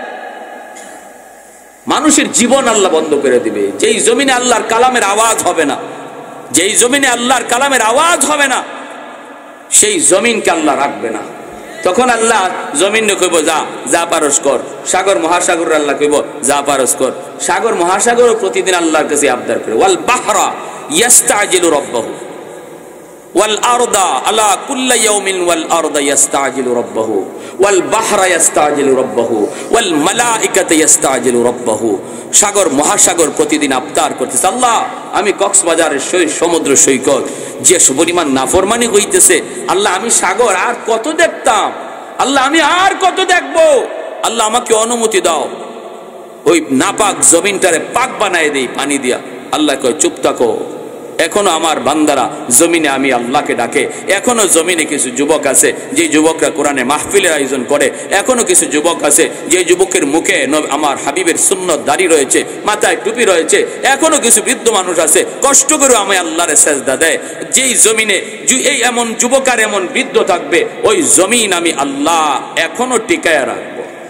মানুষের জীবন আল্লাহ বন্ধ করে দিবে। যেই জমিনে আল্লাহর কালামের আওয়াজ হবে না, যেই জমিনে আল্লাহর কালামের আওয়াজ হবে না, সেই জমিনকে আল্লাহ রাখবে না। তখন আল্লাহ জমিন কইব যা যা পারস কর। সাগর মহাসাগর আল্লাহ কইব যা পারস কর। সাগর মহাসাগর প্রতিদিন আল্লাহর কাছে আবদার করে, ওয়াল বাহরা ইয়াস্তাজিলু রাব্বাহু ওয়াল আরদা আলা কুল্লি ইয়াউমিন ওয়াল আরদা ইয়াস্তাজিলু রাব্বাহু ওয়াল বাহরা ইয়াস্তাজিলু রাব্বাহু ওয়াল মালাইকাতু ইয়াস্তাজিলু রাব্বাহু। সাগর মহাসাগর প্রতিদিন আবদার করতেছে, আল্লাহ আমি কক্সবাজারের সমুদ্র সৈকত যে পরিমাণ নাফরমানি হইতেছে, আল্লাহ আমি সাগর আর কত দেখতাম, আল্লাহ আমি আর কত দেখবো, আল্লাহ আমাকে অনুমতি দাও ওই নাপাক জমিনটারে পাক বানায় দেই পানি দিয়া। আল্লাহ কয় চুপ থাকো, এখনো আমার বান্দারা জমিনে আমি আল্লাহকে ডাকে। এখনো জমিনে কিছু যুবক আছে যে যুবকরা কোরআনে মাহফিলের আয়োজন করে। এখনো কিছু যুবক আছে যে যুবকের মুখে আমার হাবিবের সুন্নত দাড়ি রয়েছে, মাথায় টুপি রয়েছে। এখনো কিছু বৃদ্ধ মানুষ আছে কষ্ট করে আমি আল্লাহরে সেজদা দেয়। যেই জমিনে এই এমন যুবক আর এমন বৃদ্ধ থাকবে, ওই জমিন আমি আল্লাহ এখনো টিকায় রাখবো।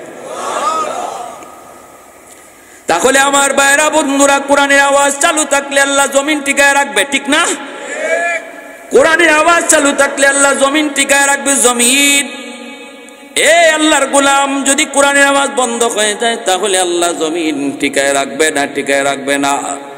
তাহলে আমার ভাইরা বন্ধুরা, কোরআনের আওয়াজ চালু থাকলে আল্লাহ জমিন টিকায় রাখবে, ঠিক না? কোরআনের আওয়াজ চালু থাকলে আল্লাহ জমিন টিকায় রাখবে। জমিন আল্লাহর গোলাম, যদি কোরআনের আওয়াজ বন্ধ হয়ে যায় তাহলে আল্লাহ জমিন টিকায় রাখবে না, টিকায় রাখবে না।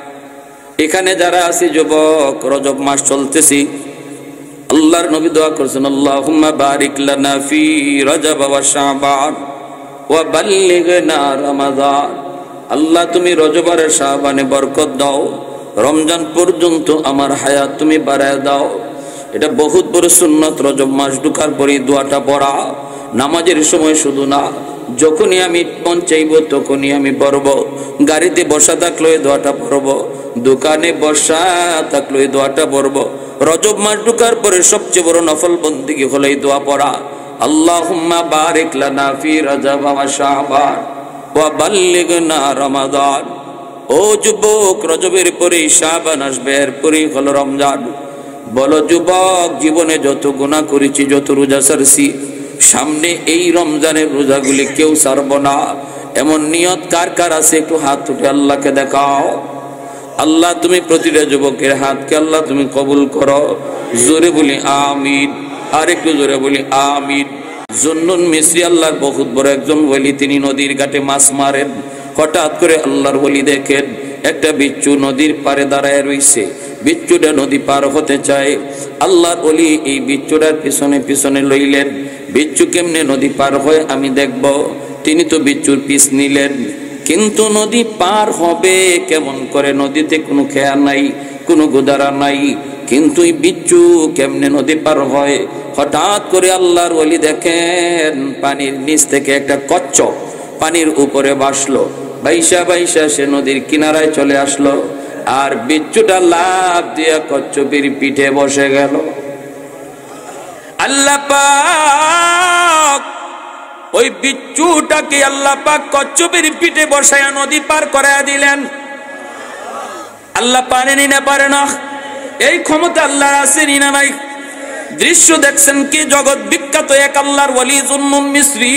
এখানে যারা আছি যুবক, রজব মাস চলতেছি, আল্লাহর নবী দোয়া করছেন, আল্লাহুম্মা বারিক লানা ফি রজব ওয়া শাবান ওয়া বাল্লিগনা রমাদান। আল্লাহ তুমি রজব আর শাবানে বরকত দাও, রমজান পর্যন্ত আমার হায়াত তুমি বাড়ায় দাও। এটা বহুত বড় সুন্নত। রজব মাস ঢুকার পরে দোয়াটা পড়া, নামাজের সময় শুধু না, যখনই আমি মন চাইব তখনই আমি পড়ব। গাড়িতে বসা থাকলে দোয়াটা পড়ব, দোকানে বসা থাকলে দোয়াটা পড়ব। রজব মাস ঢুকার পরে সবচেয়ে বড় নফল বন্দেগী হলো এই দোয়া পড়া, আল্লাহুম্মা বারিক লানা ফি রজব ওয়া শাবান ওয়া বাল্লিগনা রমাদান। ও যুবক, রজবের পরে শাবান আসবে, এরপরে হলো রমজান। বলো যুবক, জীবনে যত গুনাহ করেছি, যত রোজা ছাড়ছি, সামনে এই রমজানের রোজাগুলি কেউ ছাড়ব না, এমন নিয়ত কার কার আছে? একটু হাত উঠে আল্লাহকে দেখাও। আল্লাহ তুমি প্রতিটা যুবকের হাতকে আল্লাহ তুমি কবুল করো। জোরে বলি আমিন, আর একটু জোরে বলি আমিন। জুন্নুন মিসরি আল্লাহর বহুত বড় একজন ওলি, তিনি নদীর ঘাটে মাছ মারেন। হঠাৎ করে আল্লাহর ওলি দেখেন একটা বিচ্ছু নদীর পারে দাঁড়ায় রইছে। বিচ্ছুটা নদী পার হতে চায়। আল্লাহর ওলি এই বিচ্ছুটার পিছনে পিছনে লইলেন, বিচ্ছু কেমনে নদী পার হয় আমি দেখব। তিনি তো বিচ্ছুর পিছ নিলেন, কিন্তু নদী পার হবে কেমন করে? নদীতে কোনো খেয়া নাই, কোনো গোদারা নাই, কিন্তু এই বিচ্ছু কেমনে নদী পার হয়? হঠাৎ করে আল্লাহর ওলি দেখেন পানির নিচ থেকে একটা কচ্ছপ পানির উপরে ভাসলো। বাইসা বাইসা সে নদীর কিনারায় চলে আসলো, আর বিচ্ছুটা লাফ দিয়া কচ্ছপের পিঠে বসে গেল। আল্লাহ পাক ওই বিচ্ছুটাকে আল্লাহ পাক কচ্ছপের পিঠে বসায়া নদী পার করায়া দিলেন। আল্লাহ পারেনি না পারে না? এই ক্ষমতা আল্লাহর আছে না নাই? দৃশ্য দেখছেন কি? জগৎ বিখ্যাত এক আল্লাহর ওলি জুন্নুন মিসরি,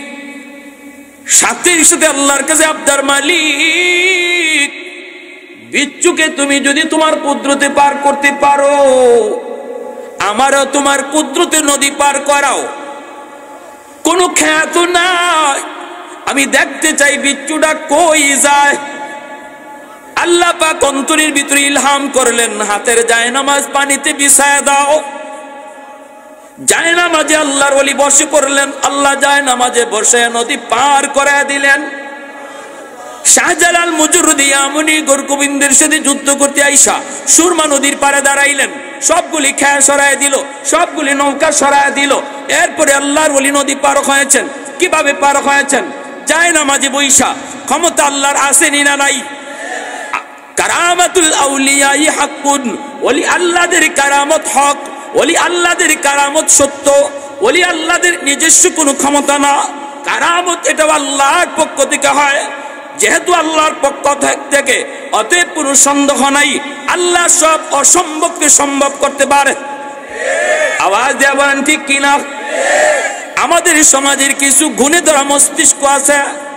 সাথে সাথে আল্লাহর কাছে আবদার, মালিক বিচ্ছুকে তুমি যদি তোমার কুদরতে পার করতে পারো, আমারও তোমার কুদরতে নদী পার করাও। কোনো খ্যাত নাই, আমি দেখতে চাই বিচ্ছুটা কই যায়। আল্লাহ পাক অন্তরের ভিতরে ইলহাম করলেন, হাতের জায়নামাজ পানিতে বিছায়া দাও। জায়নামাজে আল্লাহর ওলি বসে পড়লেন, আল্লাহ জায়নামাজে বসে নদী পার করায় দিলেন। শাহজালাল মুজরুদি আমনি গোরগোবিন্দের সাথে যুদ্ধ করতে আইসা সুরমা নদীর পারে দাঁড়াইলেন, সবগুলি খেয়া সরায় দিল, সবগুলি নৌকা সরায় দিল। এরপরে আল্লাহর ওলি নদী পার হয়েছেন। কিভাবে পার হয়েছেন? জায়নামাজে বৈশা। ক্ষমতা আল্লাহর আছে না নাই? কারামাতুল আউলিয়াই হাক্কুন, ওলি আল্লাহদের কারামত হক, ওলি আল্লাহদের কারামত সত্য, ওলি আল্লাহদের নিজস্ব কোনো ক্ষমতা না। কারামত এটা আল্লাহর পক্ষ থেকে হয়। যেহেতু আল্লাহর পক্ষ থেকে, অতএব কোনো সন্দেহ নাই, আল্লাহ সব অসম্ভবকে সম্ভব করতে পারে। আওয়াজ দিয়ে বলেন ঠিক কিনা? আমাদের সমাজের কিছু গুণে ধরা মস্তিষ্ক আছে,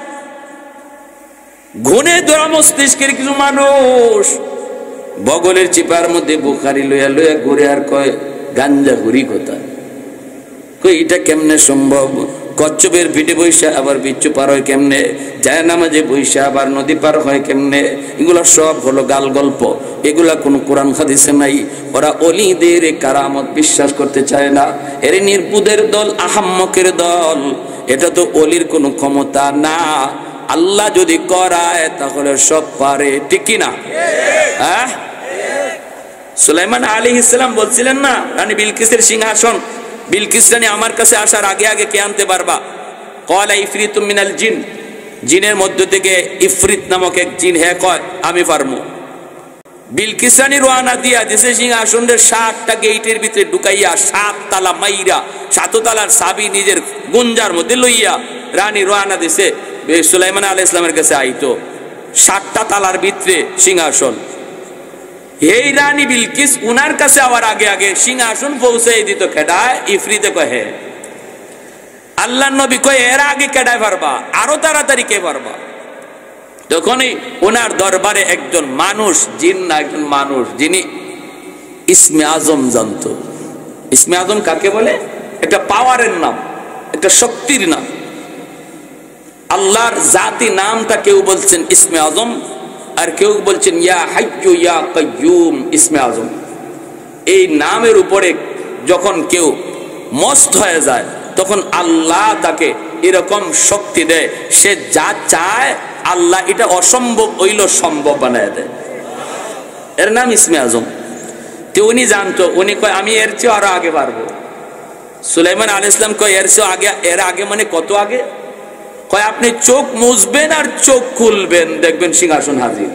গুণে ধরা মস্তিষ্কের কিছু মানুষ বগলের চিপার মধ্যে বুখারি লইয়া লইয়া ঘুরে আর কয় গাঞ্জা ঘুরি কথা। কই এটা কেমনে সম্ভব? কচ্ছপের পিঠে বৈশা আবার বিচ্ছু পার হয় কেমনে? যায় নামাজে বৈশা আবার নদী পার হয় কেমনে? এগুলা সব হলো গাল গল্প, এগুলা কোনো কোরআন হাদিসে নাই। ওরা অলিদের কারামত বিশ্বাস করতে চায় না। এর নির্বুদের দল, আহাম্মকের দল। এটা তো অলির কোনো ক্ষমতা না। আল্লাহ যদি করায় তাহলে সব পারে, ঠিক কি না? হ্যাঁ, সুলাইমান আলাইহিস সালাম বলছিলেন না, রানী বিলকিসের সিংহাসন, বিলকিস রানী আমার কাছে আসার আগে আগে কে আনতে পারবা? ক্বালা ইফরিতুম মিনাল জিন, জিনের মধ্য থেকে ইফরিত নামক এক জিন হ্যাঁ কয় আমি পারমু। বিলকিস রানী রওনা দিয়া দিছে সিংহাসনের 7টা গেটের ভিতরে ঢুকাইয়া 7 তালা মাইরা 7 তালার চাবি নিজের গুঞ্জার মধ্যে লইয়া রানী রওনা দিছে সুলাইমান আলাইহিস সালামের কাছে আইতো। 7টা তালার ভিতরে সিংহাসন। এই রানী বিলকিস উনার কাছে আবার আগে আগে সিংহাসন পৌঁছাই দিত কেডায়? ইফরিতে কহে। আল্লাহর নবী কয় এর আগে কেডায় পারবা? আরো তাড়াতাড়ি কে পারবা? তখনই ওনার দরবারে একজন মানুষ, জিন না একজন মানুষ, যিনি ইসমে আজম জানতো। ইসমে আজম কাকে বলে? একটা পাওয়ারের নাম, একটা শক্তির নাম। আল্লাহর জাতি নামটা কেউ বলছেন ইসমে আজম, আর কেউ বলছেন ইয়া হাইয়্যু ইয়া কাইয়্যুম ইসমে আজম। এই নামের উপরে যখন কেউ মস্ত হয়ে যায় তখন আল্লাহ তাকে এরকম শক্তি দেয়, সে যা চায় আল্লাহ এটা অসম্ভব হইল সম্ভব বানায় দেয়। এর নাম ইসমে আজম। তো উনি জানতো, উনি কয় আমি এর চেয়ে আরো আগে পারবো। সুলাইমান আলাইহিস সালাম কয় এর চেয়ে আগে, এর আগে মানে কত আগে? কয় আপনি চোখ মুছবেন আর চোখ খুলবেন, দেখবেন সিংহাসন হাজির।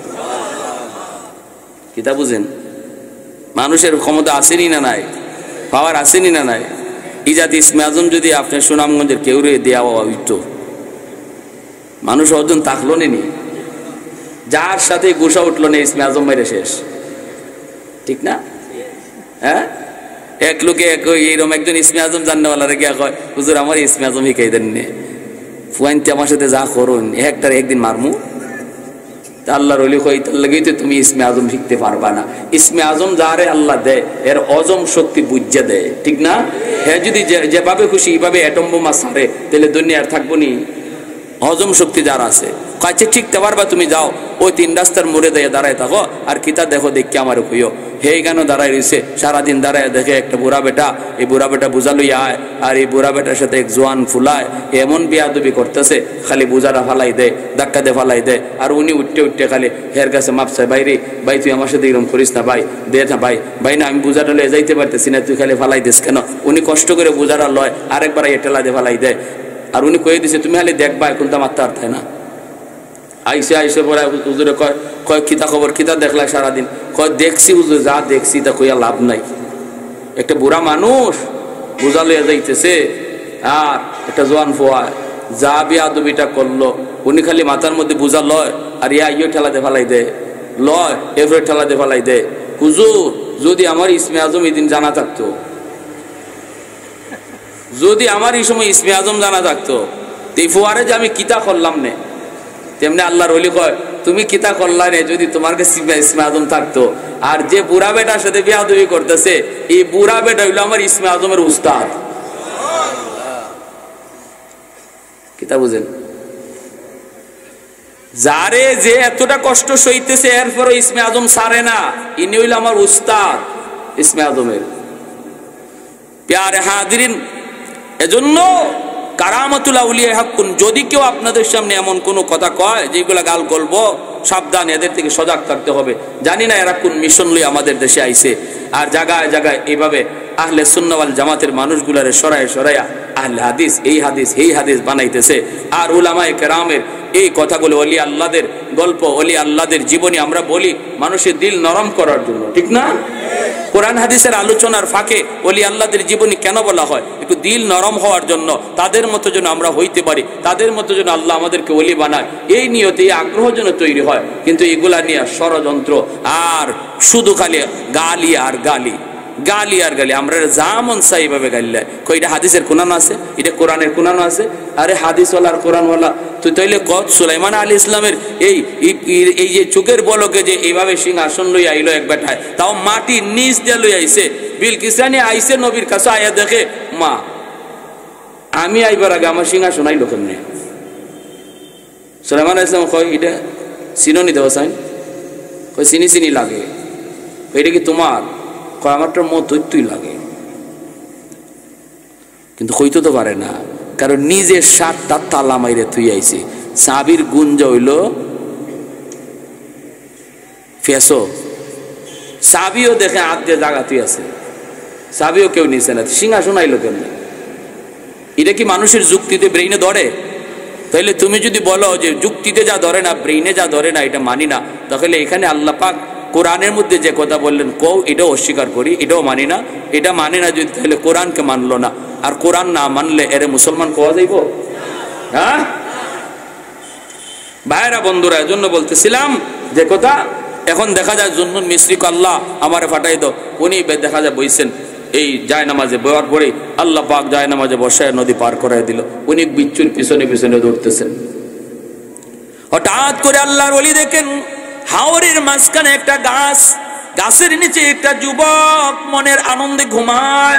কিতা বুঝেন? মানুষের ক্ষমতা আসেনি না নাই? পাওয়ার আসেনি না নাই? ইজাত ইসমে আজম যদি আপনার সুনামগঞ্জের কেউ রে দেওয়া হইতো, মানুষ অর্জন থাকলো নি, যার সাথে গোসা উঠলো না ইসমে আজম মেরে শেষ, ঠিক না? হ্যাঁ, এক লোকে এইরকম একজন ইসমে আজম জাননেওয়ালা রেখে কয় হুজুর আমার ইসমে আজম শিখাই দেন নে, ফুয়াইনতে আমার সাথে যা করুন একটার একদিন মারমু। আল্লাহর ওলি কই তার লাগেই তো তুমি ইসমে আজম শিখতে পারবা না। ইসমে আজম যারে আল্লাহ দেয় এর অজম শক্তি বুঝে দেয়, ঠিক না? হ্যাঁ, যদি যেভাবে খুশি এইভাবে অ্যাটম বোমা ছাড়ে তাহলে দুনিয়া আর থাকবো নি। হজম শক্তি যার আছে কাছে শিখতে পারবা, তুমি যাও ওই 3 রাস্তার মোড়ে দিয়ে দাঁড়ায় থাকো আর কিতা দেখো দেখি আমার কইও। হে কেন দাঁড়ায় রয়েছে সারাদিন দাঁড়ায় দেখে একটা বুড়া বেটা, এই বুড়া বেটা বুঝা লইয়া আয়, আর এই বুড়া বেটার সাথে এক জোয়ান ফুলায় এমন বিয়াদবি করতেছে, খালি বুঝারা ফালাই দেয়, ধাক্কা দিয়ে ফালাই দেয়। আর উনি উঠতে উঠতে খালি হের কাছে মাপ চায়, বাইরে ভাই তুই আমার সাথে এরকম করিস না, ভাই দে না, ভাই ভাই না আমি বুঝাটা লয়ে যাইতে পারতেছি না, তুই খালি ফালাই দিস কেন? উনি কষ্ট করে বুঝারা লয়, আরেকবার এ টেলা দিয়ে ফালাই দেয়। আর উনি কয়ে দিছে তুমি খালি দেখবা, এখন তো মারতে আর থাকে না। আইসে আইসে পরে হুজুরে কয় কয় কিতা খবর, কিতা দেখলা সারাদিন? কয় দেখছি হুজুর, যা দেখছি তা কইয়া লাভ নাই। একটা বুড়া মানুষ বোঝা লইয়া যাইতেছে আর একটা জোয়ান ফোয়া যা বিয়াদবিটা করলো, উনি খালি মাথার মধ্যে বোঝা লয় আর ইয়া ইয়ে ঠেলাতে ফেলাই দেয়, লয় এরপরে ঠেলাতে ফেলাই দেয়। হুজুর যদি আমার ইসমে আজম এই দিন জানা থাকতো, যদি আমার এই সময় ইসমে আজম জানা থাকতো, এই ফোয়ারে যে আমি কিতা করলাম নে, তেমনি আল্লাহর ওলি কয় তুমি কিতা করলা রে যদি তোমার কাছে ইসমে আজম থাকতো। আর যে বুড়া বেটার সাথে বিয়াদবি করতেছে এই বুড়া বেটা হইলো আমার ইসমে আজমের উস্তাদ। কিতা বুঝেন? যারে যে এতটা কষ্ট সইতেছে এরপরও ইসমে আজম সারে না, ইনি হইল আমার উস্তাদ ইসমে আজমের। প্যারে হাজিরিন, এজন্য কারামাতুল আউলিয়া হাক্কুন, যদি কেউ আপনাদের সামনে এমন কোনো কথা কয় যেগুলা গাল গল্প, সাবধান, এদের থেকে সজাগ থাকতে হবে। জানি না এরা কোন মিশন লই আমাদের দেশে আইছে, আর জায়গায় জায়গায় এইভাবে আহলে সুন্নাহ ওয়াল জামাতের মানুষগুলারে সরায় সরাইয়া আহলে হাদিস এই হাদিস এই হাদিস বানাইতেছে। আর উলামায়ে কেরামের এই কথাগুলো ওলি আল্লাহদের গল্প, ওলি আল্লাহদের জীবনী আমরা বলি মানুষের দিল নরম করার জন্য, ঠিক না? কোরআন হাদিসের আলোচনার ফাঁকে ওলি আল্লাহদের জীবনী কেন বলা হয়? একটু দিল নরম হওয়ার জন্য, তাদের মতো যেন আমরা হইতে পারি, তাদের মতো যেন আল্লাহ আমাদেরকে ওলি বানায়, এই নিয়তে এই আগ্রহ যেন তৈরি হয়। কিন্তু এগুলা নিয়ে ষড়যন্ত্র আর শুধু খালি গালি আর গালি, গালি আর গালি, আমরা যা মন চাই এইভাবে গালি। কই এটা হাদিসের কোরআন আছে, এটা কোরআনের কোরআন আছে। আরে হাদিসওয়ালা আর কোরআনওয়ালা তুই তাইলে কত সুলাইমান আলাইহিস সালামের এই যে চোখের বলকে যে এইভাবে সিংহাসন লই আইলো এক বেটায়, তাও মাটি নিচ দিয়ে লই আইছে। বিলকিসানি আইছে নবীর কাছে, আয়া দেখে মা আমি আইবার আগে আমার সিংহাসন আইলো কেমনে? সুলাইমান আলাইহিস সালাম কয় এটা চিনি দেওয়া চাই, কই চিনি চিনি লাগে। এটা কি তোমার? কয় আমারটার মতই লাগে। কিন্তু কইতে তো পারে না, কারণ নিজের 7টা তালা মাইরে তুই আইছে। চাবির গুঞ্জ হইল ফেসো, চাবিও দেখে হাত দিয়ে জায়গা তুই আছে, চাবিও কেউ নিছে না, সিংহাসন আইলো কেমনে? এটা কি মানুষের যুক্তিতে ব্রেইনে ধরে? তাইলে তুমি যদি বলো যে যুক্তিতে যা ধরে না, ব্রেইনে যা ধরে না, এটা মানি না, তাহলে এখানে আল্লাহ পাক কোরআনের মধ্যে যে কথা বললেন কও এটাও অস্বীকার করি, এটাও মানি না, এটা মানে না যদি, তাহলে কোরআনকে মানলো না। আর কোরআন না মানলে এরে মুসলমান কোয়া যাইব? হ্যাঁ ভাইরা বন্ধুরা, এজন্য বলতেছিলাম যে কথা, এখন দেখা যায় জুন্নুন মিসরি আল্লাহ আমারে ফাটাই দাও, উনি দেখা যায় বইছেন এই যায় নামাজে বয়ার পরে আল্লাহ পাক যায় নামাজে বসায় নদী পার করাই দিল, উনি বিচ্ছুর পিছনে পিছনে দৌড়তেছেন। হঠাৎ করে আল্লাহর ওলি দেখেন হাওরের মাঝখানে একটা গাছ, গাছের নিচে একটা যুবক মনের আনন্দে ঘুমায়।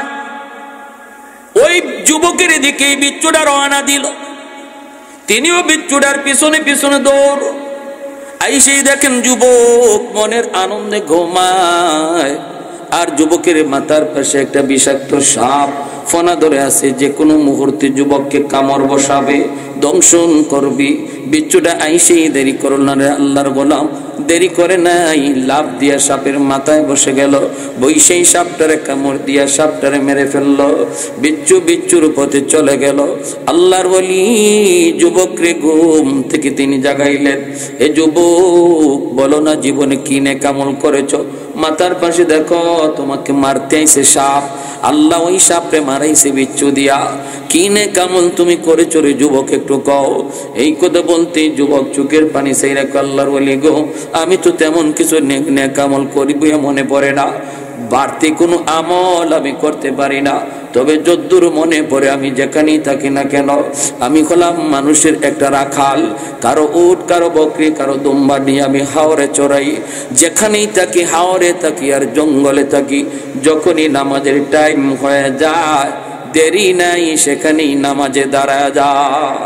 ওই যুবকের দিকে বিচ্ছুটা রওনা দিল, তিনিও বিচ্ছুটার পিছনে পিছনে দৌড়। আইসেই দেখেন যুবক মনের আনন্দে ঘুমায়, আর যুবকের মাথার পাশে একটা বিষাক্ত সাপ ফনা ধরে আছে, যে কোনো মুহূর্তে যুবককে কামড় বসাবে, দংশন করবি। বিচ্ছুটা আইসেই দেরি করল না রে আল্লাহর গোলাম, দেরি করে নাই, লাভ দিয়া সাপের মাথায় বসে গেল, বৈশেই সাপটারে কামড় দিয়া সাপটারে মেরে ফেললো। বিচ্ছুর পথে চলে গেল। আল্লাহর ওলি যুবকরে ঘুম থেকে তিনি জাগাইলেন, এ যুবক বলো না জীবনে কি নেকামল করেছো? মাথার পাশে দেখো তোমাকে মারতে আইছে সাপ, আল্লাহ ওই সাপরে মারাইছে বিচ্ছু দিয়া, কি নেকামল তুমি করেছো রে যুবক, একটু কও। এই কথা বলতে যুবক চোখের পানি চাইরা আল্লাহর ওলি গো, আমি তো তেমন কিছু নেকামল করিব মনে পড়ে না, বাড়তি কোনো আমল আমি করতে পারি না, তবে যদ্দূর মনে পড়ে আমি যেখানেই থাকি না কেন, আমি হলাম মানুষের একটা রাখাল, কারো উট কারো বকরি কারো দুম্বা নিয়ে আমি হাওরে চড়াই, যেখানেই থাকি হাওরে থাকি আর জঙ্গলে থাকি, যখনই নামাজের টাইম হয়ে যায় দেরি নাই সেখানেই নামাজে দাঁড়ায় যায়।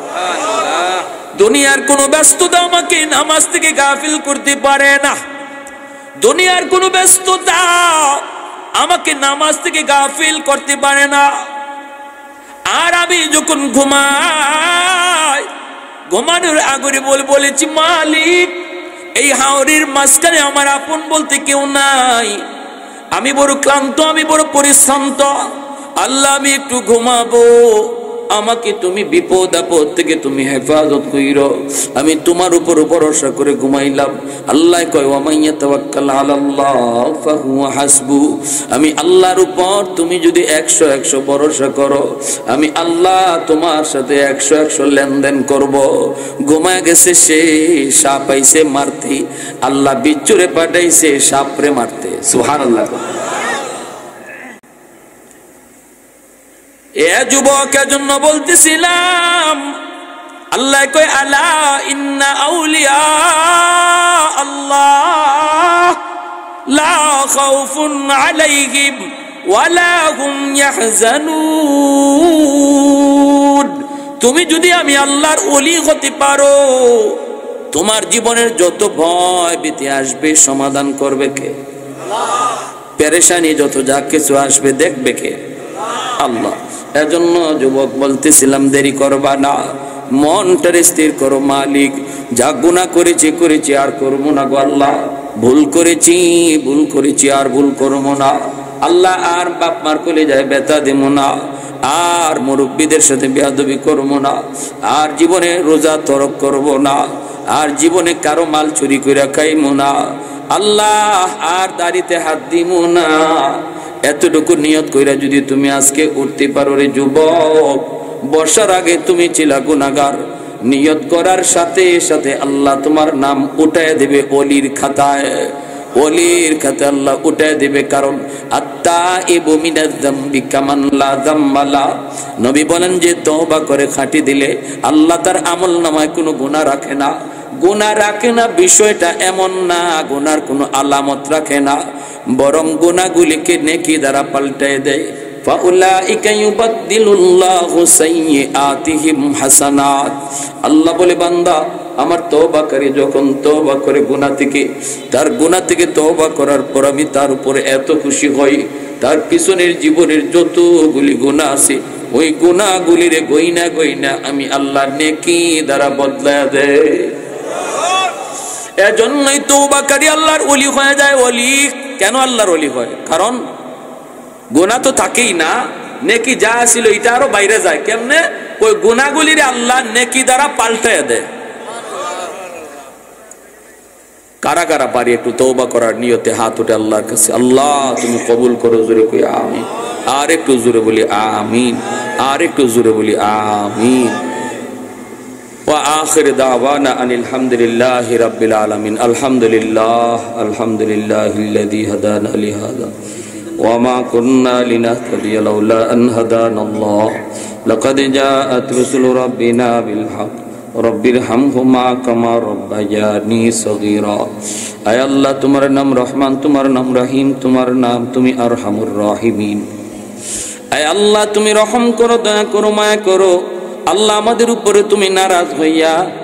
দুনিয়ার কোনো ব্যস্ততা আমাকে নামাজ থেকে গাফিল করতে পারে না, দুনিয়ার কোনো ব্যস্ততা আমাকে নামাজ থেকে গাফিল করতে পারে না। আর আমি যখন ঘুমাই, ঘুমানোর আগে বলেছি মালিক এই হাওরের মাঝখানে আমার আপন বলতে কেউ নাই, আমি বড় ক্লান্ত, আমি বড় পরিশ্রান্ত, আল্লাহ আমি একটু ঘুমাবো, আমাকে তুমি বিপদ আপদ থেকে তুমি হেফাজত কইরো, আমি তোমার উপর ভরসা করে ঘুমাইলাম। আল্লাহ কয় ওয়া মাইয়া তাওয়াক্কাল আলাল্লাহ ফাহুয়া হাসবু, আমি আল্লাহর উপর তুমি যদি 100 ভরসা করো, আমি আল্লাহ তোমার সাথে 100 লেনদেন করব। ঘুমায় গেছে সে, সাপ আইছে মারতে, আল্লাহ বিচ্ছুরে পাঠাইছে সাপরে মারতে। সুবহানাল্লাহ। এ যুবকের জন্য বলতেছিলাম, আল্লাহ কয় আলা ইন্না আউলিয়া আল্লাহ লা খাউফুন আলাইহিম ওয়ালা হুম ইয়াহজানুন, তুমি যদি আমি আল্লাহর ওলি হতে পারো, তোমার জীবনের যত ভয় ভীতি আসবে সমাধান করবে কে? আল্লাহ। পেরেশানি যত যা কিছু আসবে দেখবে কে? আল্লাহ। এজন্য যুবক বলতেছিলাম দেরি করবা না, মনটারে স্থির করো, মালিক যা গুনাহ করেছি আর করবো না গো আল্লাহ, ভুল করেছি আর ভুল করবো না আল্লাহ, আর বাপ মার কোলে যায় ব্যথা দেবো না, আর মুরব্বীদের সাথে বেয়াদবি করবো না, আর জীবনে রোজা তরক করবো না, আর জীবনে কারো মাল চুরি করে খাইবো না আল্লাহ, আর দাড়িতে হাত দিমো না। এতটুকু নিয়ত কইরা যদি তুমি আজকে উঠতে পারো রে যুবক, বর্ষার আগে তুমি ছিলা গুনাহগার, নিয়ত করার সাথে সাথে আল্লাহ তোমার নাম উঠায় দেবে অলির খাতায়, অলির খাতায় আল্লাহ উঠায় দেবে, কারণ আত-তাইবু মিনাজ যামবি কামান লা যামবা লা। নবী বলেন যে তওবা করে খাঁটি দিলে আল্লাহ তার আমলনামায় কোনো গুনাহ রাখে না। গুনাহ রাখে না বিষয়টা এমন না, গুনার কোনো আলামত রাখে না, বরং গুনাহগুলিকে নেকি দ্বারা পাল্টায় দেয়। ফাউলাইকা ইউবাদদিলুল্লাহু সাইয়্যাতিহিম হাসানাত। আল্লাহ বলে বান্দা আমার তওবাকারী যখন তওবা করে গুনাহ থেকে, তার গুনাহ থেকে তওবা করার পর আমি তার উপরে এত খুশি হই, তার পিছনের জীবনের যতগুলি গুনাহ আছে ওই গুনাহগুলিরে গইনা গইনা আমি আল্লাহ নেকি দ্বারা বদলায়া দেয়। এজন্যই তওবাকারী আল্লাহর ওলি হয়ে যায়। ওলি কেন আল্লাহর ওলি হয়? কারণ গুনাহ তো থাকেই না, নেকি যা ছিল এটা আরো বাইরে যায়। কেমনে? ওই গুনাহগুলিরে আল্লাহ নেকি দ্বারা পাল্টায়া দেয়। কারা কারা পারি একটু তওবা করার নিয়তে হাত উঠে আল্লাহর কাছে, আল্লাহ তুমি কবুল করো, জোরে কই আমিন। আর একটু জোরে বলি আমিন, আর একটু জোরে বলি আমিন। ওয়া আখির দাওয়ানা আনিল হামদুলিল্লাহি রাব্বিল আলামিন। আলহামদুলিল্লাহিল্লাযী হাদানা লিহাযা ওয়া মা কুন্না লিনাহতাদিয়া লাউলা আন হাদানাল্লাহ লাকাদ জাআত রুসুলু রাব্বিনা বিল হক রব্বিরহামহুমা কামা রাব্বায়ানি সগীরা। আয় আল্লাহ তোমার নাম রহমান, তোমার নাম রহিম, তোমার নাম তুমি আরহামুর রাহিমিন। আয় আল্লাহ তুমি রহম করো, দয়া করো, মায়া করো। আল্লাহ আমাদের উপরে তুমি নারাজ হইয়া